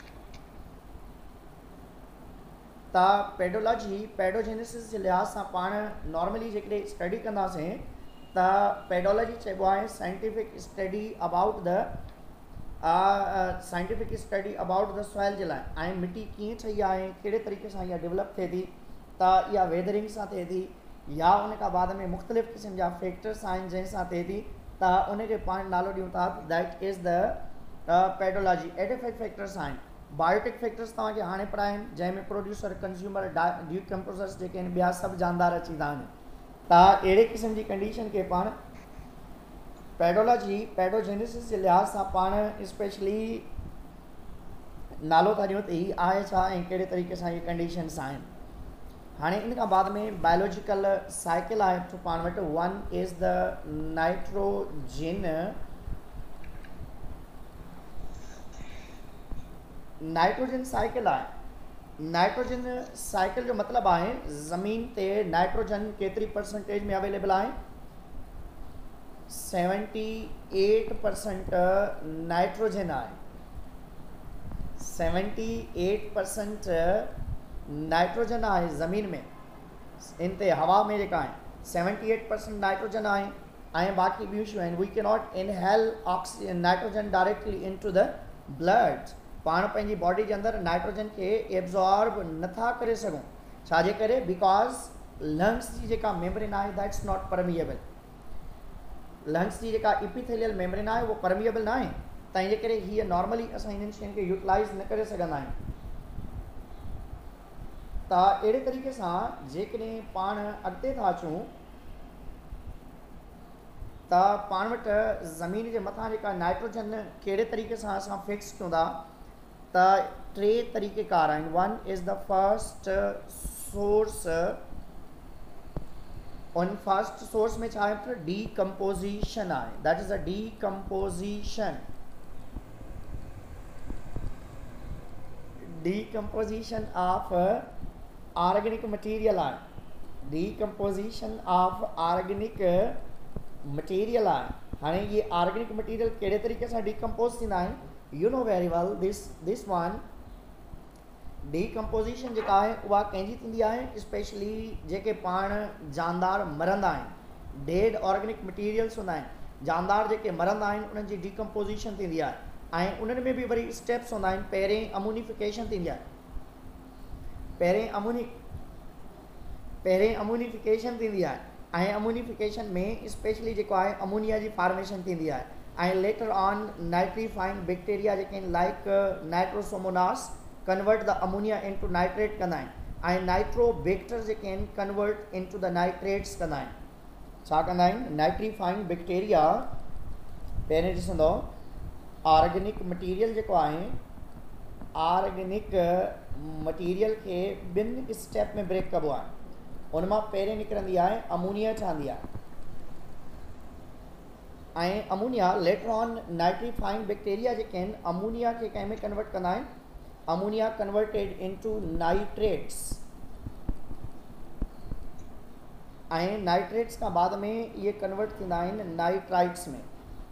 त पेडोलॉजी पेडोजेनेसिस जे लिहाज़ सां पाण नॉर्मली जेकॾहिं स्टडी कंदासीं त पेडोलॉजी चइबो आहे scientific study about the scientific study about the soil जे लाइ ऐं मिटी कीअं ठही आहे कहिड़े तरीक़े सां इहा डेवलप थिए थी त इहा वेदरिंग सां थिए थी या उन खां बाद में मुख़्तलिफ़ क़िस्म जा फैक्टर्स आहिनि जंहिंसां थिए थी त उनखे पाण नालो ॾियूं था that is the pedology. Edaphic factors आहिनि बायोटिक फैक्टर्स तव्हांखे हाणे पढ़ाइनि जंहिंमें प्रोड्यूसर कंज्यूमर डिकम्पोज़र्स जेके आहिनि ॿिया सभु जानदार अची था वञनि त अहिड़े क़िस्म जी कंडीशन खे पाण पेडोलॉजी पेडोजेनेसिस जे लिहाज़ सां पाण स्पेशली नालो था ॾियूं त हीअ आहे छा ऐं कहिड़े तरीक़े सां इहे कंडीशन्स आहिनि। हाणे इन खां बाद में बायोलॉजिकल साइकिल आहे तो पाण वटि one is the nitrogen nitrogen cycle आहे। नाइट्रोजन साइकिल जो मतिलबु आहे ज़मीन ते नाइट्रोजन केतिरी परसेंटेज में अवेलेबल आहे सेवेंटी एट परसेंट नाइट्रोजन आहे सेवेंटी एट परसेंट नाइट्रोजन आहे ज़मीन में इन ते हवा में जेका आहे सेवेंटी एट परसेंट नाइट्रोजन आहे ऐं बाक़ी ॿियूं शयूं आहिनि we can not inhale oxygen nitrogen directly into the blood पाण पंहिंजी बॉडी जे अंदरि नाइट्रोजन खे एब्जॉर्ब नथा करे सघूं छाजे करे बिकॉज़ लंग्स जी जेका मेम्ब्रेन आहे दैट्स नॉट परमिएबल लंग्स जी जेका इपीथेलियल मेम्ब्रेन आहे उहो परमिएबल न आहे तंहिंजे करे हीअ नॉर्मली असां हिननि शयुनि खे यूटिलाइज़ न करे सघंदा आहियूं। त अहिड़े तरीक़े सां जेकॾहिं पाण अॻिते था अचूं त पाण वटि ज़मीन जे मथां जेका नाइट्रोजन कहिड़े तरीक़े सां असां फिक्स कयूं था त टे तरीक़ेकार आहिनि। One is the first source उन फर्स्ट सोर्स में छा आहे त डीकम्पोज़िशन आहे that is a decomposition decomposition of organic material आहे डीकम्पोज़िशन ऑफ ऑर्गेनिक मटीरियल आहे। हाणे ये ऑर्गेनिक मटीरियल कहिड़े तरीक़े सां डीकम्पोज़ थींदा आहिनि you know very well this this one decomposition जेका आहे उहा कंहिंजी थींदी आहे स्पेशली जेके पाण जानदार मरंदा आहिनि डेड ऑर्गेनिक मटीरियल्स हूंदा आहिनि जानदार जेके मरंदा आहिनि उन्हनि जी डीकम्पोज़िशन थींदी आहे ऐं उन्हनि में बि वरी स्टेप्स हूंदा आहिनि पहिरें अमोनिफिकेशन थींदी आहे पहिरें अमोनि पहिरें अमोनिफिकेशन थींदी आहे ऐं अमोनिफिकेशन में स्पेशली जेको आहे अमोनिया जी फॉर्मेशन थींदी आहे ऐं लेटर ऑन नाइट्रीफाइंग बैक्टीरिया जेके आहिनि like nitrosomonas convert the ammonia into nitrate कंदा आहिनि ऐं नाइट्रोबैक्टर जेके आहिनि कन्वर्ट इनटू द नाइट्रेट्स कंदा आहिनि छा कंदा आहिनि नाइट्रीफाइंग बैक्टीरिया पहिरें ॾिसंदो ऑर्गेनिक मटीरियल जेको आहे ऑर्गेनिक मटीरियल खे ॿिनि स्टेप में ब्रेक कबो आहे उन मां पहिरें निकिरंदी आहे अमोनिया ठहंदी आहे ऐं ammonia later on nitrifying bacteria जेके आहिनि अमोनिया खे कंहिं में कन्वर्ट कंदा आहिनि अमोनिया कन्वर्टेड इनटू नाइट्रेट्स ऐं नाइट्रेट्स खां बाद में इहे कन्वर्ट थींदा आहिनि नाइट्राइट्स में।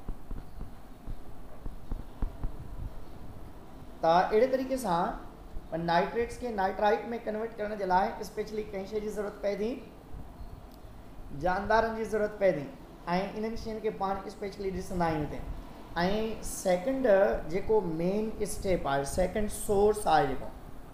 त अहिड़े तरीक़े सां नाइट्रेट्स खे नाइट्राइट में कन्वर्ट करण जे लाइ स्पेशली कंहिं शइ जी ज़रूरत पए थी जानदारनि जी ज़रूरत पए थी ऐं इन्हनि शयुनि खे पाण स्पेशली ॾिसंदा आहियूं हिते ऐं सेकेंड जेको मेन स्टेप आहे सेकेंड सोर्स आहे जेको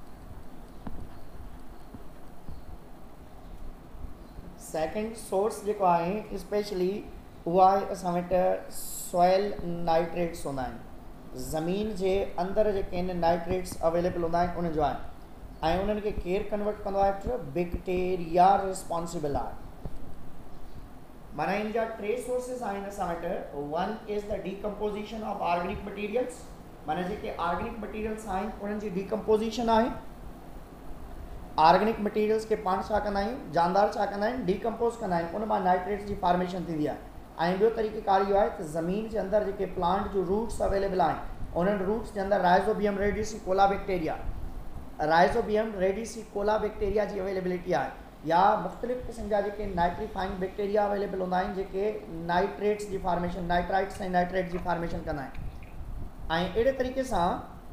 सेकेंड सोर्स जेको आहे स्पेशली उहा आहे असां वटि सॉइल नाइट्रेट्स हूंदा आहिनि ज़मीन जे अंदरि जेके आहिनि नाइट्रेट्स अवेलेबल हूंदा आहिनि उन जो आहे ऐं उन्हनि खे केरु कन्वर्ट कंदो आहे बैक्टीरिया रिस्पॉन्सिबल आहे माना इन जा टे सोर्सिस आहिनि असां वटि one is the decomposition of organic materials माना जेके ऑर्गेनिक मटीरियल्स आहिनि उन्हनि जी डीकम्पोज़िशन आहे ऑर्गेनिक मटीरियल्स खे पाण छा कंदा आहियूं जानदार छा कंदा आहिनि डीकम्पोज़ कंदा आहिनि उन मां नाइट्रेट्स जी फॉर्मेशन थींदी आहे ऐं ॿियो तरीक़ेकार इहो आहे त ज़मीन जे अंदरि जेके प्लांट जो रूट्स अवेलेबल आहिनि उन्हनि रूट्स जे अंदरि rhizobium radicicola bacteria rhizobium radicicola bacteria जी अवेलेबिलिटी आहे या मुख़्तलिफ़ क़िस्म जा जेके नाइट्रीफाइंग बैक्टीरिया अवेलेबल हूंदा आहिनि जेके नाइट्रेट्स जी फॉर्मेशन नाइट्राइट्स ऐं नाइट्रेट जी फॉर्मेशन कंदा आहिनि। ऐं अहिड़े तरीक़े सां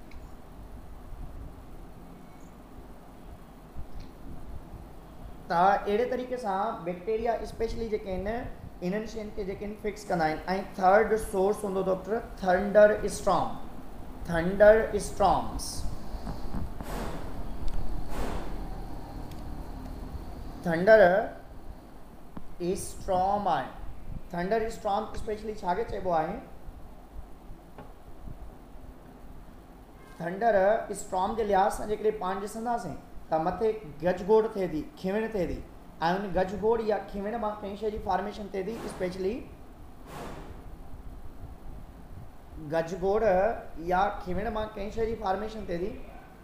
त अहिड़े तरीक़े सां बैक्टीरिया स्पेशली जेके आहिनि इन्हनि शयुनि खे जेके आहिनि फिक्स कंदा आहिनि। ऐं थर्ड सोर्स हूंदो doctor thunder storm thunder storms thunder storm आहे। थंडर स्टॉर्म स्पेशली छाखे चइबो आहे? थंडर स्टॉर्म जे लिहाज़ सां जेकॾहिं पाण ॾिसंदासीं त मथे गजगोड़ थिए थी खिवण थिए थी ऐं उन गजगोड़ या खिवण मां कंहिं शइ जी फॉर्मेशन थिए थी स्पेशली गजगोड़ या खिवण मां कंहिं शइ जी फॉर्मेशन थिए थी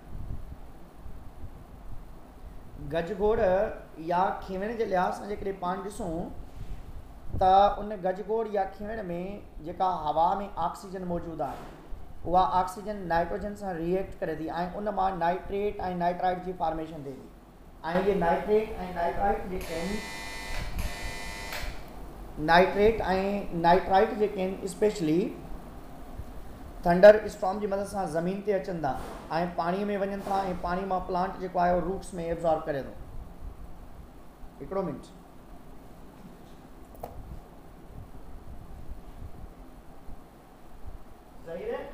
गजगोड़ या खिवण जे लिहाज़ सां जेकॾहिं पाण ॾिसूं त उन गजगोड़ या खिवण में जेका हवा में ऑक्सीजन मौजूदु आहे उहा ऑक्सीजन नाइट्रोजन सां रिएक्ट करे थी ऐं उन मां नाइट्रेट ऐं नाइट्राइट जी फॉर्मेशन थिए थी। ऐं इहे नाइट्रेट ऐं नाइट्राइट जेके आहिनि नाइट्रेट ऐं नाइट्राइट जेके आहिनि स्पेशली थंडर स्टॉर्म जी मदद सां ज़मीन ते अचनि था ऐं पाणीअ में वञनि था ऐं पाणी मां प्लांट जेको आहे उहो रूट्स में एब्ज़ॉर्ब करे थो। हिकिड़ो मिनट सही है।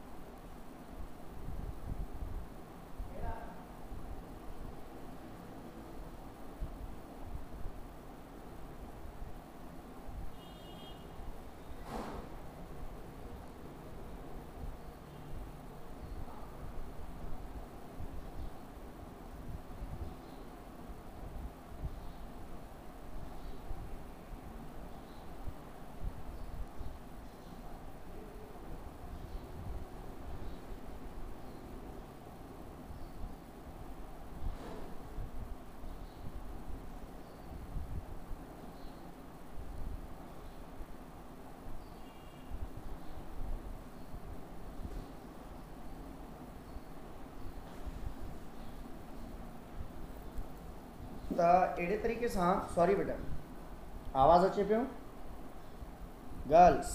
त अहिड़े तरीक़े सां सॉरी बेटा आवाज़ अचे पियो गर्ल्स?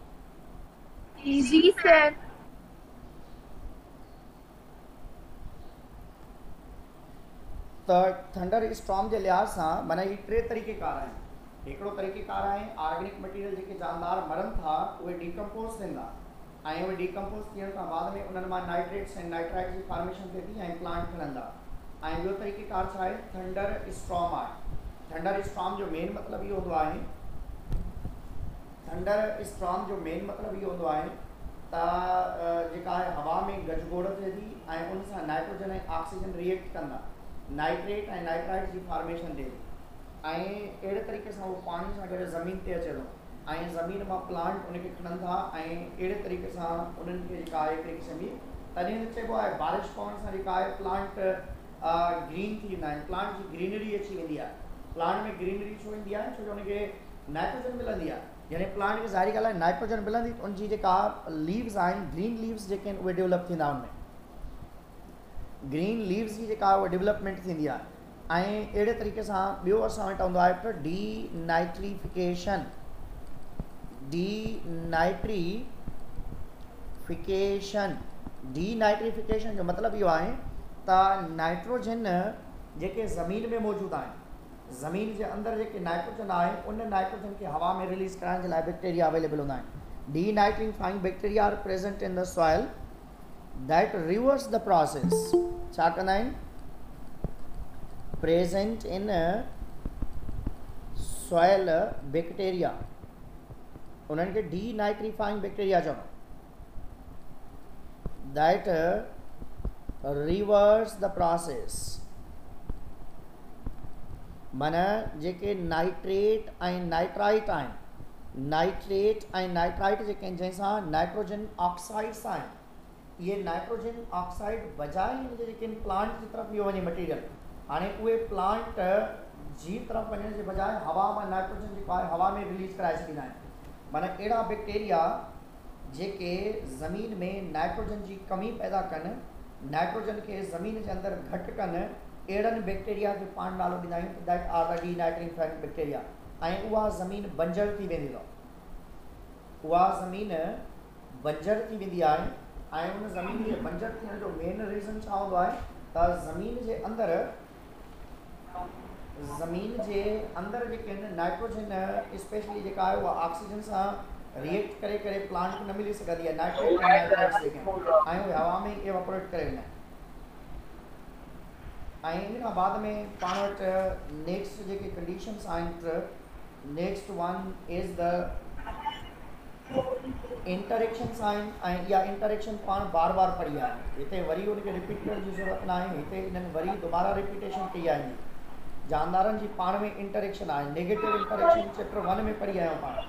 जी सर। त थंडर स्टॉर्म जे लिहाज़ सां माना ही टे तरीक़ेकार आहिनि। हिकिड़ो तरीक़ेकार आहे ऑर्गेनिक मटीरियल जेके जानदार मरनि था उहे डिकम्पोज थियनि था ऐं उहे डिकम्पोज थियण खां बाद में उन्हनि मां नाइट्रेट्स ऐं नाइट्राइट जी फॉर्मेशन थिए थी ऐं प्लांट खिलंदा। ऐं ॿियो तरीक़ेकार छा आहे? थंडर स्टॉर्म आहे। थंडर स्टॉर्म जो मेन मतिलबु इहो हूंदो आहे थंडर स्टॉर्म जो मेन मतिलबु इहो हूंदो आहे त जेका आहे हवा में गजगोड़ थिए थी ऐं उन सां नाइट्रोजन ऐं ऑक्सीजन रिएक्ट कंदा नाइट्रेट ऐं नाइट्राइट जी फॉर्मेशन थिए थी ऐं अहिड़े तरीक़े सां उहो पाणी सां गॾु ज़मीन ते अचे थो ऐं ज़मीन मां प्लांट उनखे खणनि था ऐं अहिड़े तरीक़े सां उन्हनि खे जेका आहे हिकिड़ी क़िस्म जी तॾहिं त चइबो आहे बारिश पवण सां जेका आहे प्लांट ग्रीन थी वेंदा आहिनि। प्लांट जी ग्रीनरी अची वेंदी आहे। प्लांट में ग्रीनरी छो ईंदी आहे? छो जो उनखे नाइट्रोजन मिलंदी आहे। यानी प्लांट खे ज़ाहिरी ॻाल्हि आहे नाइट्रोजन मिलंदी त उनजी जेका लीव्स आहिनि ग्रीन लीव्स जेके आहिनि उहे डेवलप थींदा उनमें ग्रीन लीव्स जी जेका उहा डेवलपमेंट थींदी आहे। ऐं अहिड़े तरीक़े सां ॿियो असां वटि हूंदो आहे त denitrification denitrification denitrification जो मतिलबु इहो आहे त नाइट्रोजन जेके ज़मीन में मौजूदु आहिनि ज़मीन जे अंदरि जेके नाइट्रोजन आहे उन नाइट्रोजन खे हवा में रिलीज़ कराइण जे लाइ बैक्टीरिया अवेलेबल हूंदा आहिनि। Denitrifying bacteria are present in the soil that reverse the process. छा कंदा आहिनि? प्रेजेंट इन सॉइल बैक्टीरिया उन्हनि खे डी नाइट्रीफाइंग बैक्टीरिया चवंदा दैट रिवर्स द प्रोसेस। माना जेके नाइट्रेट ऐं नाइट्राइट आहिनि नाइट्रेट ऐं नाइट्राइट जेके आहिनि जंहिंसां नाइट्रोजन ऑक्साइड्स आहिनि इहे नाइट्रोजन ऑक्साइड बजाए हिनजे जेके आहिनि प्लांट जी तरफ़ इहो वञे मटीरियल हाणे उहे प्लांट जी तरफ़ वञण जे बजाए हवा मां नाइट्रोजन जेको आहे हवा में रिलीज़ कराए छॾींदा आहिनि। माना अहिड़ा बैक्टीरिया जेके ज़मीन में नाइट्रोजन जी कमी पैदा कनि नाइट्रोजन खे ज़मीन जे अंदरि घटि कनि अहिड़नि बैक्टीरिया खे पाण नालो ॾींदा आहियूं that are the denitrifying bacteria ऐं उहा ज़मीन बंजर थी वेंदी अथव उहा ज़मीन बंजर थी वेंदी आहे ऐं उन ज़मीन जे बंजर थियण जो मेन रीज़न छा हूंदो आहे त ज़मीन जे अंदरि ज़मीन जे अंदरि जेके आहिनि नाइट्रोजन स्पेशली जेका आहे उहा ऑक्सीजन सां रिएक्ट करे करे प्लांट खे न मिली सघंदी आहे नाइट्रेट ऐं नाइट्रेट्स जेके ऐं उहे हवा में एवापोरेट करे वेंदा आहिनि ऐं इन खां बाद में पाण वटि नेक्स्ट जेके कंडीशन्स आहिनि next one is the interactions आहिनि ऐं इहा इंटरेक्शन पाण बार बार पढ़ी आहे हिते वरी उनखे रिपीट करण जी ज़रूरत न आहे हिते इन्हनि वरी दुबारा रिपीटेशन कई आहे जानदारनि जी पाण में इंटरेक्शन आहे नेगेटिव इंटरेक्शन चैप्टर वन में पढ़ी आहियूं पाण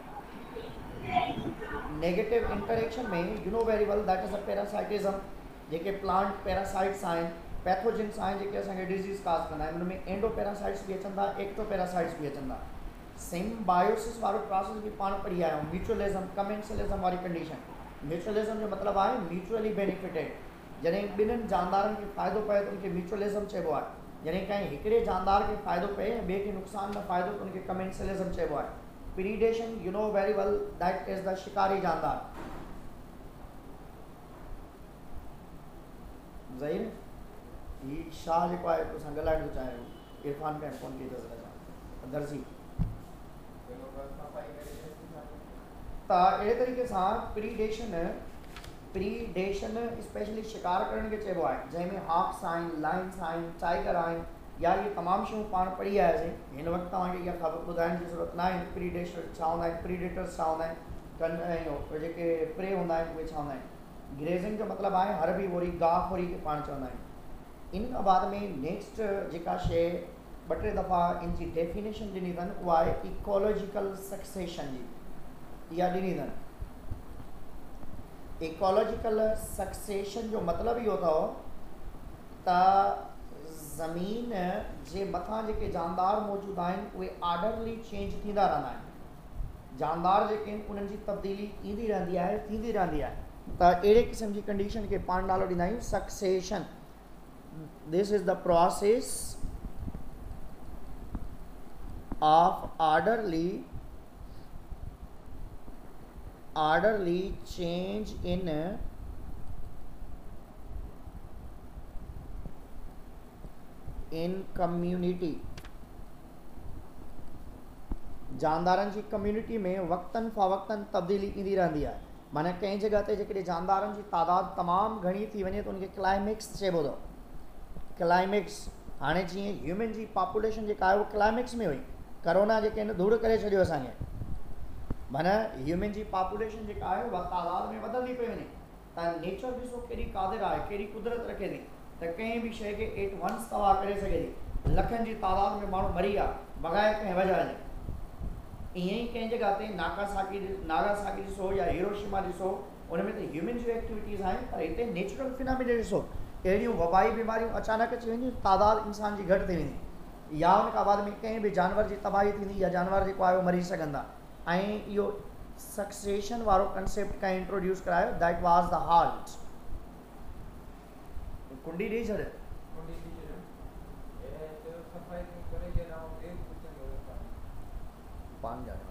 नेगेटिव इंटरेक्शन में you know very well that is a parasitism जेके प्लांट पैरासाइट्स आहिनि पैथोजेंस आहिनि जेके असांखे डिज़ीज़ काज़ कंदा आहिनि उनमें एंडो पैरासाइट्स बि अचनि था एक्टो पैरासाइट्स बि अचनि था सिम्बायोसिस वारो प्रोसेस भी पाण पढ़ी आया म्यूचुअलिज्म कमेंसलिज्म वाली कंडीशन म्यूचुअलिज्म जो मतलब है म्यूचुअली बेनिफिटेड जैसे ॿिन्हिनि जानदारनि खे फ़ाइदो पए तो उनके म्यूचुअलिज्म चइबो आहे जैसे कहीं हिकिड़े जानदार के फ़ाइदो पए ॿिए खे नुक़सान न फ़ाइदो तो उनके कमेंसलिज्म चइबो आहे predation you know very well that is the शिकारी जानदार ज़हीर ही शाह जेको आहे तोसां ॻाल्हाइण थो चाहे इरफान पे फ़ोन की ज़रूरत दर्जी त अहिड़े तरीक़े सां प्रीडेशन प्रीडेशन स्पेशली शिकार करण खे चइबो आहे जंहिंमें हॉक्स आहिनि लाइन्स आहिनि टाइगर आहिनि या इहे तमामु शयूं पाण पढ़ी आयासीं हिन वक़्तु तव्हांखे इहा ख़बर ॿुधाइण जी ज़रूरत न आहे प्रीडेशन छा हूंदा आहिनि प्रीडेटर्स छा हूंदा आहिनि कन इहो जेके प्रे हूंदा आहिनि उहे छा हूंदा आहिनि ग्रेज़िंग जो मतिलबु आहे हरबीवोरी गाहखोरी खे पाण चवंदा आहियूं इन खां बाद में नेक्स्ट जेका शइ ॿ टे दफ़ा इन जी डेफिनेशन ॾिनी अथनि उहा आहे इकोलॉजिकल सक्सेशन जी इहा ॾिनी अथनि इकोलॉजिकल सक्सेशन जो मतिलबु इहो अथव त ज़मीन जे मथां जेके जानदार मौजूदु आहिनि उहे ऑर्डरली चेंज थींदा रहंदा आहिनि जानदार जेके आहिनि उन्हनि जी तब्दीली ईंदी रहंदी आहे थींदी रहंदी आहे त अहिड़े क़िस्म जी कंडीशन खे पाण नालो ॾींदा आहियूं succession this is the process of orderly orderly change in in community जानदारनि जी कम्युनिटी में वक्तन फ़वक्तन तब्दीली ईंदी रहंदी आहे माना कंहिं जॻह ते जेकॾहिं जानदारनि जी तादाद तमामु घणी थी वञे त उनखे क्लाइमेक्स चइबो अथव क्लाइमेक्स हाणे जीअं ह्यूमन जी पॉपुलेशन जेका आहे उहा क्लाइमेक्स में हुई करोना जेके आहिनि धूड़ करे छॾियो असांखे माना ह्यूमन जी पॉपुलेशन जेका आहे उहा तादाद में वधंदी पई वञे त नेचर ॾिसो केॾी क़ादिर आहे कहिड़ी कुदरत रखे थी त कंहिं बि शइ खे एट वंस तबाह करे सघे थी लखनि जी तादाद में माण्हू मरी आहे बग़ैर कंहिं वजह जे ईअं ई कंहिं जॻह ते नागासाकी नागासाकी ॾिसो या हिरोशिमा ॾिसो उन में त ह्यूमन जूं एक्टिविटीज़ आहिनि पर हिते नेचुरल फिनोमिना ॾिसो अहिड़ियूं वबाई बीमारियूं अचानक अची वेंदियूं तादाद इंसान जी घटि थी वेंदी या उन खां बाद में कंहिं बि जानवर जी तबाही थींदी या जानवर जेको आहे उहो मरी सघंदा ऐं इहो सक्सेशन वारो कंसेप्ट कंहिं इंट्रोड्यूस करायो दैट वाज़ द हाल्ट कुंडी ॾेई छॾ पान जा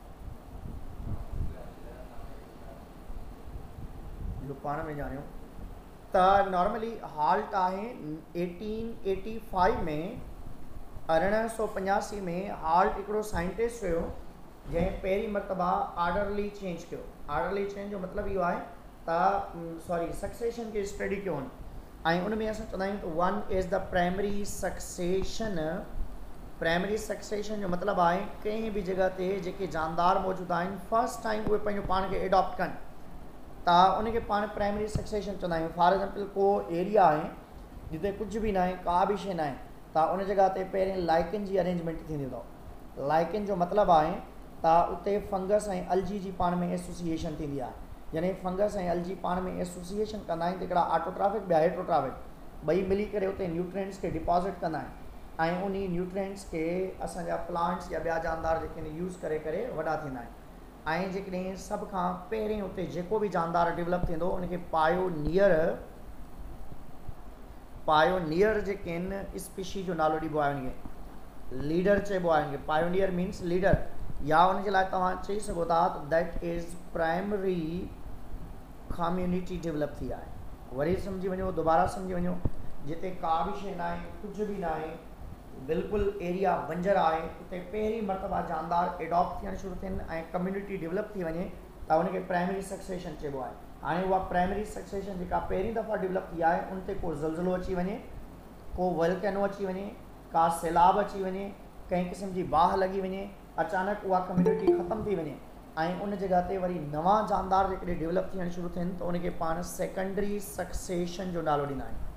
पाण में ॼाणियो त नॉर्मली हाल्ट आहे एटीन एटी फाइव में अरिड़हं सौ पंजासी में हाल्ट हिकिड़ो साइंटिस्ट हुयो जंहिं पहिरीं मरतबा ऑर्डरली चेंज कयो ऑर्डरली चेंज जो मतिलबु इहो आहे त सॉरी सक्सेशन खे स्टडी कयो ऐं उन में असां चवंदा आहियूं त one is the primary succession primary succession जो मतिलबु आहे कंहिं बि जॻह ते जेके जानदार मौजूदु आहिनि फस्ट टाइम उहे पंहिंजो पाण खे एडॉप्ट कनि त उनखे पाण प्राइमरी सक्सेशन चवंदा आहियूं फॉर एग्ज़ाम्पल को एरिया आहे जिते कुझु बि न आहे का बि शइ न आहे त उन जॻह ते पहिरें लाइकिन जी अरेंजमेंट थींदी अथव लाइकिन जो मतिलबु आहे त उते फंगस ऐं अलजी जी पाण में एसोसिएशन थींदी आहे यानी फंगस ऐं अलजी पाण में एसोसिएशन कंदा आहिनि त हिकिड़ा ऑटोट्राफिक ॿिया हेट्रोट्राफिक ॿई मिली करे उते न्यूट्रिएंट्स खे डिपॉज़िट कंदा आहिनि ऐं उन न्यूट्रिएंट्स खे असांजा प्लांट्स या ॿिया जानदार जेके आहिनि यूज़ करे करे वॾा थींदा आहिनि ऐं जेकॾहिं सभ खां पहिरीं उते जेको बि जानदार डेवलप थींदो उनखे पायोनियर पायोनियर जेके आहिनि स्पीशी जो नालो ॾिबो आहे उनखे लीडर चइबो आहे उनखे पायोनियर मीन्स लीडर या उनजे लाइ तव्हां चई सघो था that is primary community develop थी आहे। वरी सम्झी वञो दोबारा सम्झी वञो जिते का बि शइ न आहे कुझु बि न आहे बिल्कुलु एरिया बंजर आहे उते पहिरीं मरतबा जानदार एडॉप्ट थियणु शुरू थियनि ऐं कम्युनिटी डेवलप थी वञे त उनखे प्राइमरी सक्सेशन चइबो आहे। हाणे उहा प्राइमरी सक्सेशन जेका पहिरीं दफ़ा डेवलप थी आहे उन ते को ज़लज़लो अची वञे को वल्केनो अची वञे का सैलाब अची वञे कंहिं क़िस्म जी बाहि लॻी वञे अचानक उहा कम्युनिटी ख़तमु थी वञे ऐं उन जॻह ते वरी नवां जानदार जेकॾहिं डेवलप थियणु शुरू थियनि त उनखे पाण सेकेंडरी सक्सेशन जो नालो ॾींदा आहियूं।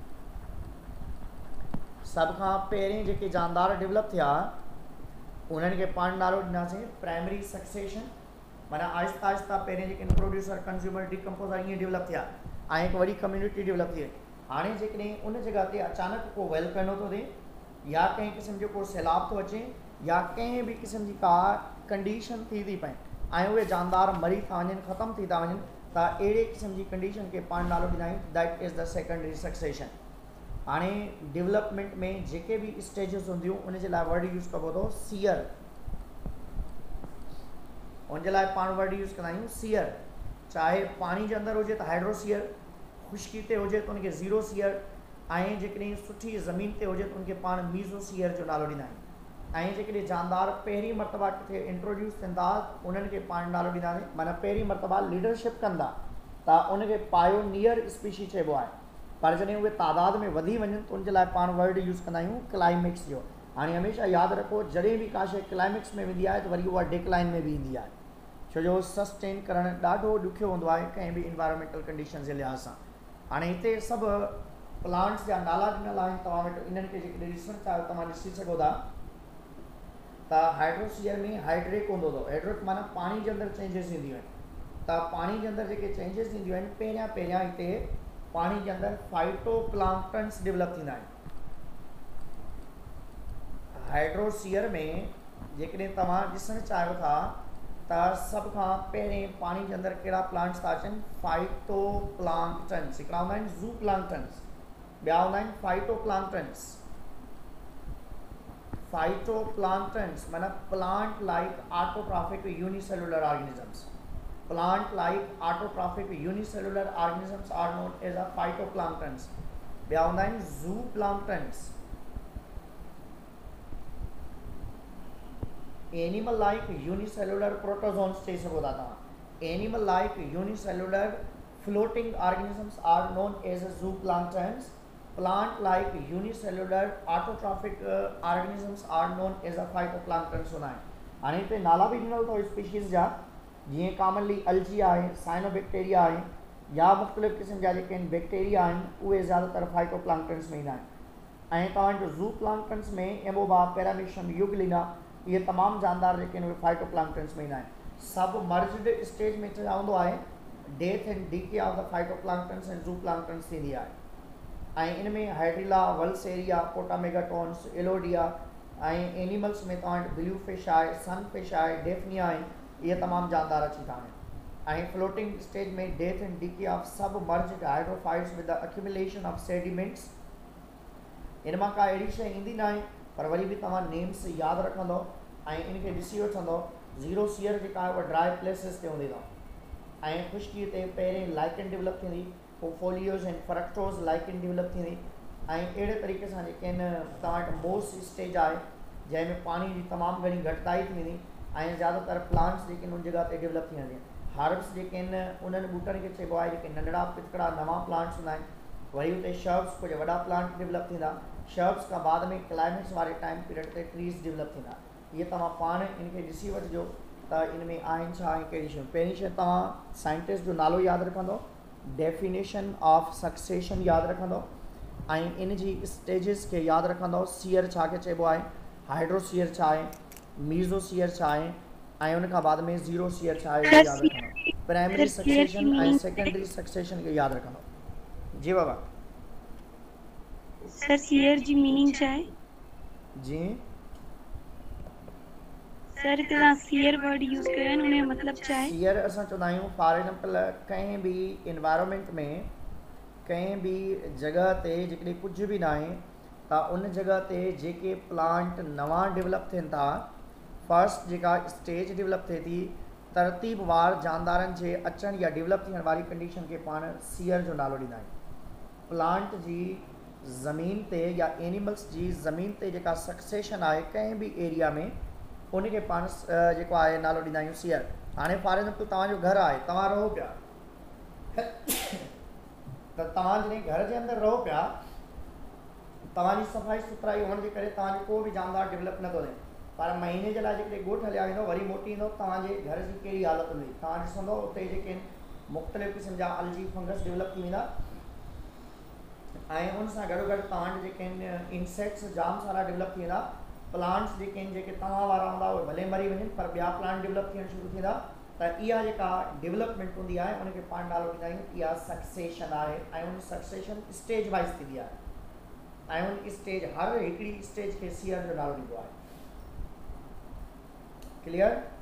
सभ खां पहिरें जेके जानदार डेवलप थिया उन्हनि खे पाण नालो ॾिनासीं प्राइमरी सक्सेशन माना आहिस्ता आहिस्ता पहिरें जेके प्रोड्यूसर कंज्यूमर डिकम्पोज़र ईअं डेवलप थिया ऐं हिकु वॾी कम्युनिटी डेवलप थी वई। हाणे जेकॾहिं उन जॻह ते अचानक को वल्केनो थो थिए या कंहिं क़िस्म जो को सैलाब थो अचे या कंहिं बि क़िस्म जी का कंडीशन थी थी पए ऐं उहे जानदार मरी था वञनि ख़तमु थी था वञनि त अहिड़े क़िस्म जी कंडीशन खे पाण नालो ॾींदा आहियूं that is the secondary succession. हाणे डेवलपमेंट में जेके बि स्टेजिस हूंदियूं उनजे लाइ वर्ड यूज़ कबो थो सीयर उनजे लाइ पाण वर्ड यूज़ कंदा आहियूं सीयर। चाहे पाणी जे अंदरि हुजे त हाइड्रोसीयर ख़ुश्की ते हुजे त उनखे ज़ीरो सीयर ऐं जेकॾहिं सुठी ज़मीन ते हुजे त उनखे पाण मीज़ोसीयर जो नालो ॾींदा आहियूं। ऐं जेकॾहिं जानदार पहिरीं मरतबा किथे इंट्रोड्यूस थियनि था उन्हनि खे पाण नालो ॾींदासीं माना पहिरीं मरतबा लीडरशिप कंदा त उनखे पायोनियर स्पीशी चइबो आहे। पर जॾहिं उहे तादाद में वधी वञनि त उनजे लाइ पाण वर्ड यूज़ कंदा आहियूं क्लाइमेक्स जो। हाणे हमेशह यादि रखो जॾहिं बि का शइ क्लाइमेक्स में वेंदी आहे त वरी उहा डिक्लाइन में बि ईंदी आहे छो जो सस्टेन करणु ॾाढो ॾुखियो हूंदो आहे कंहिं बि इन्वायरमेंटल कंडीशन जे लिहाज़ सां। हाणे हिते सभु प्लांट्स जा नाला ॾिनल आहिनि तव्हां वटि इन्हनि खे जेकॾहिं ॾिसणु चाहियो तव्हां ॾिसी सघो था त हाइड्रोसीयर में हाइड्रेक हूंदो अथव हाइड्रेक माना पाणी जे अंदरि चेंजिस ईंदियूं आहिनि त पाणी जे अंदरि जेके चेंजिस ईंदियूं आहिनि पहिरियां पहिरियां हिते पाणी जे अंदरि फाइटोप्लांक्टन्स डेवलप थींदा आहिनि। हाइड्रोसीयर में जेकॾहिं तव्हां ॾिसणु चाहियो था त सभ खां पहिरें पाणी जे अंदरि कहिड़ा प्लांट्स था अचनि फाइटोप्लांक्टन्स हिकिड़ा हूंदा आहिनि ज़ू प्लांक्टन्स ॿिया हूंदा आहिनि फाइटोप्लांक्टन्स। फाइटोप्लांक्टन्स माना plant like autotrophic unicellular organisms plant like autotrophic unicellular organisms are known as a phytoplanktons। ॿिया हूंदा आहिनि zooplanktons। animal like unicellular protozoans चई सघो था तव्हां। animal like unicellular floating organisms are known as zooplanktons। plant like unicellular autotrophic uh, organisms are known as a phytoplanktons हूंदा आहिनि। हाणे हिते नाला बि ॾिनल अथव स्पीशीज़ जा जीअं कॉमनली अल्जी आहे साइनोबैक्टीरिया आहे या मुख़्तलिफ़ क़िस्म जा जेके आहिनि बैक्टीरिया आहिनि उहे ज़्यादातर फाइटोप्लांक्टन्स में ईंदा आहिनि। ऐं तव्हांजो ज़ू प्लांक्टन्स में एमोबा पैरामीशियम यूग्लिना इहे तमामु जानदार जेके आहिनि उहे फाइटोप्लांक्टन्स में ईंदा आहिनि। सभु मर्ज्ड स्टेज में छा हूंदो आहे death and decay of the phytoplanktons and zooplanktons थींदी आहे। ऐं इन में हाइड्रिला वल्सेरिया पोटामेगाटॉन्स एलोडिया ऐं एनिमल्स में तव्हां वटि ब्लू फिश आहे सनफिश आहे डेफनिया आहे इहे तमामु जानदार अची था वञनि। ऐं फ्लोटिंग स्टेज में डेथ एंड डीके ऑफ सभु merged hydrophytes with the accumulation of sediments. इन मां का अहिड़ी शइ ईंदी न आहे पर वरी बि तव्हां नेम्स यादि रखंदो ऐं इनखे ॾिसी वठंदो ज़ीरो सीयर जेका आहे उहा ड्राई प्लेसिस ते हूंदी अथव ऐं ख़ुश्की ते पहिरें लाइकन डेवलप थींदी पोइ foliose and fruticose lichen develop थींदी ऐं अहिड़े तरीक़े सां जेके आहिनि तव्हां वटि मोस स्टेज आहे जंहिंमें पाणी जी तमामु घणी घटिताई थी वेंदी ऐं ज़्यादातर प्लांट्स जेके आहिनि उन जॻह ते डेवलप थी वेंदियूं आहिनि। हर्ब्स जेके आहिनि उन्हनि ॿूटनि खे चइबो आहे जेके नंढड़ा पिचकड़ा नवां प्लांट्स हूंदा आहिनि। वरी उते शर्ब्स कुझु वॾा प्लांट डेवलप थींदा शर्ब्स खां बाद में क्लाइमेक्स वारे टाइम पीरियड ते ट्रीज़ डेवलप थींदा। इहे तव्हां पाण इनखे ॾिसी वठिजो त इन में आहिनि छा ऐं कहिड़ी शयूं। पहिरीं शइ तव्हां साइंटिस्ट जो नालो यादि रखंदो डेफिनेशन ऑफ सक्सेशन यादि रखंदो ऐं इन जी स्टेजिस खे यादि रखंदो सीयर छा खे चइबो आहे हाइड्रोसीयर छा आहे मीज़ोसीयर छा आहे ऐं उन खां बाद में ज़ीरो सीयर छा आहे इहो यादि रखंदो। प्राइमरी सक्सेशन ऐं सेकेंडरी सक्सेशन खे यादि रखंदो। जी बाबा सर सीयर जी मीनिंग छा आहे? जी सर हिते तव्हां सीयर वर्ड यूज़ कयो आहे उन जो मतिलबु छा आहे? सीयर असां चवंदा आहियूं फॉर एग्जाम्पल कंहिं बि इन्वायरमेंट में कंहिं बि जॻह ते जेकॾहिं कुझु बि न आहे त उन जॻह ते जेके प्लांट नवां डेवलप थियनि था, फर्स्ट जेका स्टेज डेवलप थिए थी, तरतीब वार जानदारनि जे अचण या डेवलप थियण वारी कंडीशन खे पाण सीयर जो नालो ॾींदा आहियूं। प्लांट जी ज़मीन ते या एनिमल्स जी ज़मीन ते जेका सक्सेशन आहे कंहिं बि एरिया में, उनखे पाण जेको आहे नालो ॾींदा आहियूं सीयर। हाणे फॉर एग्जाम्पल तव्हांजो घर आहे, तव्हां रहो पिया त तव्हां जॾहिं घर जे अंदरि रहो पिया, तव्हांजी सफ़ाई सुथराई हुअण जे करे तव्हांजो को बि जानदार डेवलप नथो थिए, पर महीने जे लाइ जेकॾहिं ॻोठ हलिया वेंदो, वरी मोटी ईंदो, तव्हांजे घर जी कहिड़ी हालत हूंदी। तव्हां ॾिसंदो उते जेके मुख़्तलिफ़ क़िस्म जा अलजी फंगस डेवलप थी वेंदा, ऐं उन सां गॾो गॾु तव्हांजे जेके आहिनि इंसेक्ट्स जाम सारा डेवलप थी वेंदा। प्लांट्स जेके आहिनि जेके तव्हां वारा हूंदा उहे भले मरी वञनि, पर ॿिया प्लांट डेवलप थियणु शुरू थींदा। त इहा जेका डेवलपमेंट हूंदी आहे उनखे पाण नालो ॾींदा आहियूं, इहा सक्सेशन आहे। ऐं उन सक्सेशन स्टेज वाइज़ थींदी आहे, ऐं उन स्टेज हर हिकिड़ी स्टेज खे सीयर जो नालो ॾींदो आहे। क्लियर?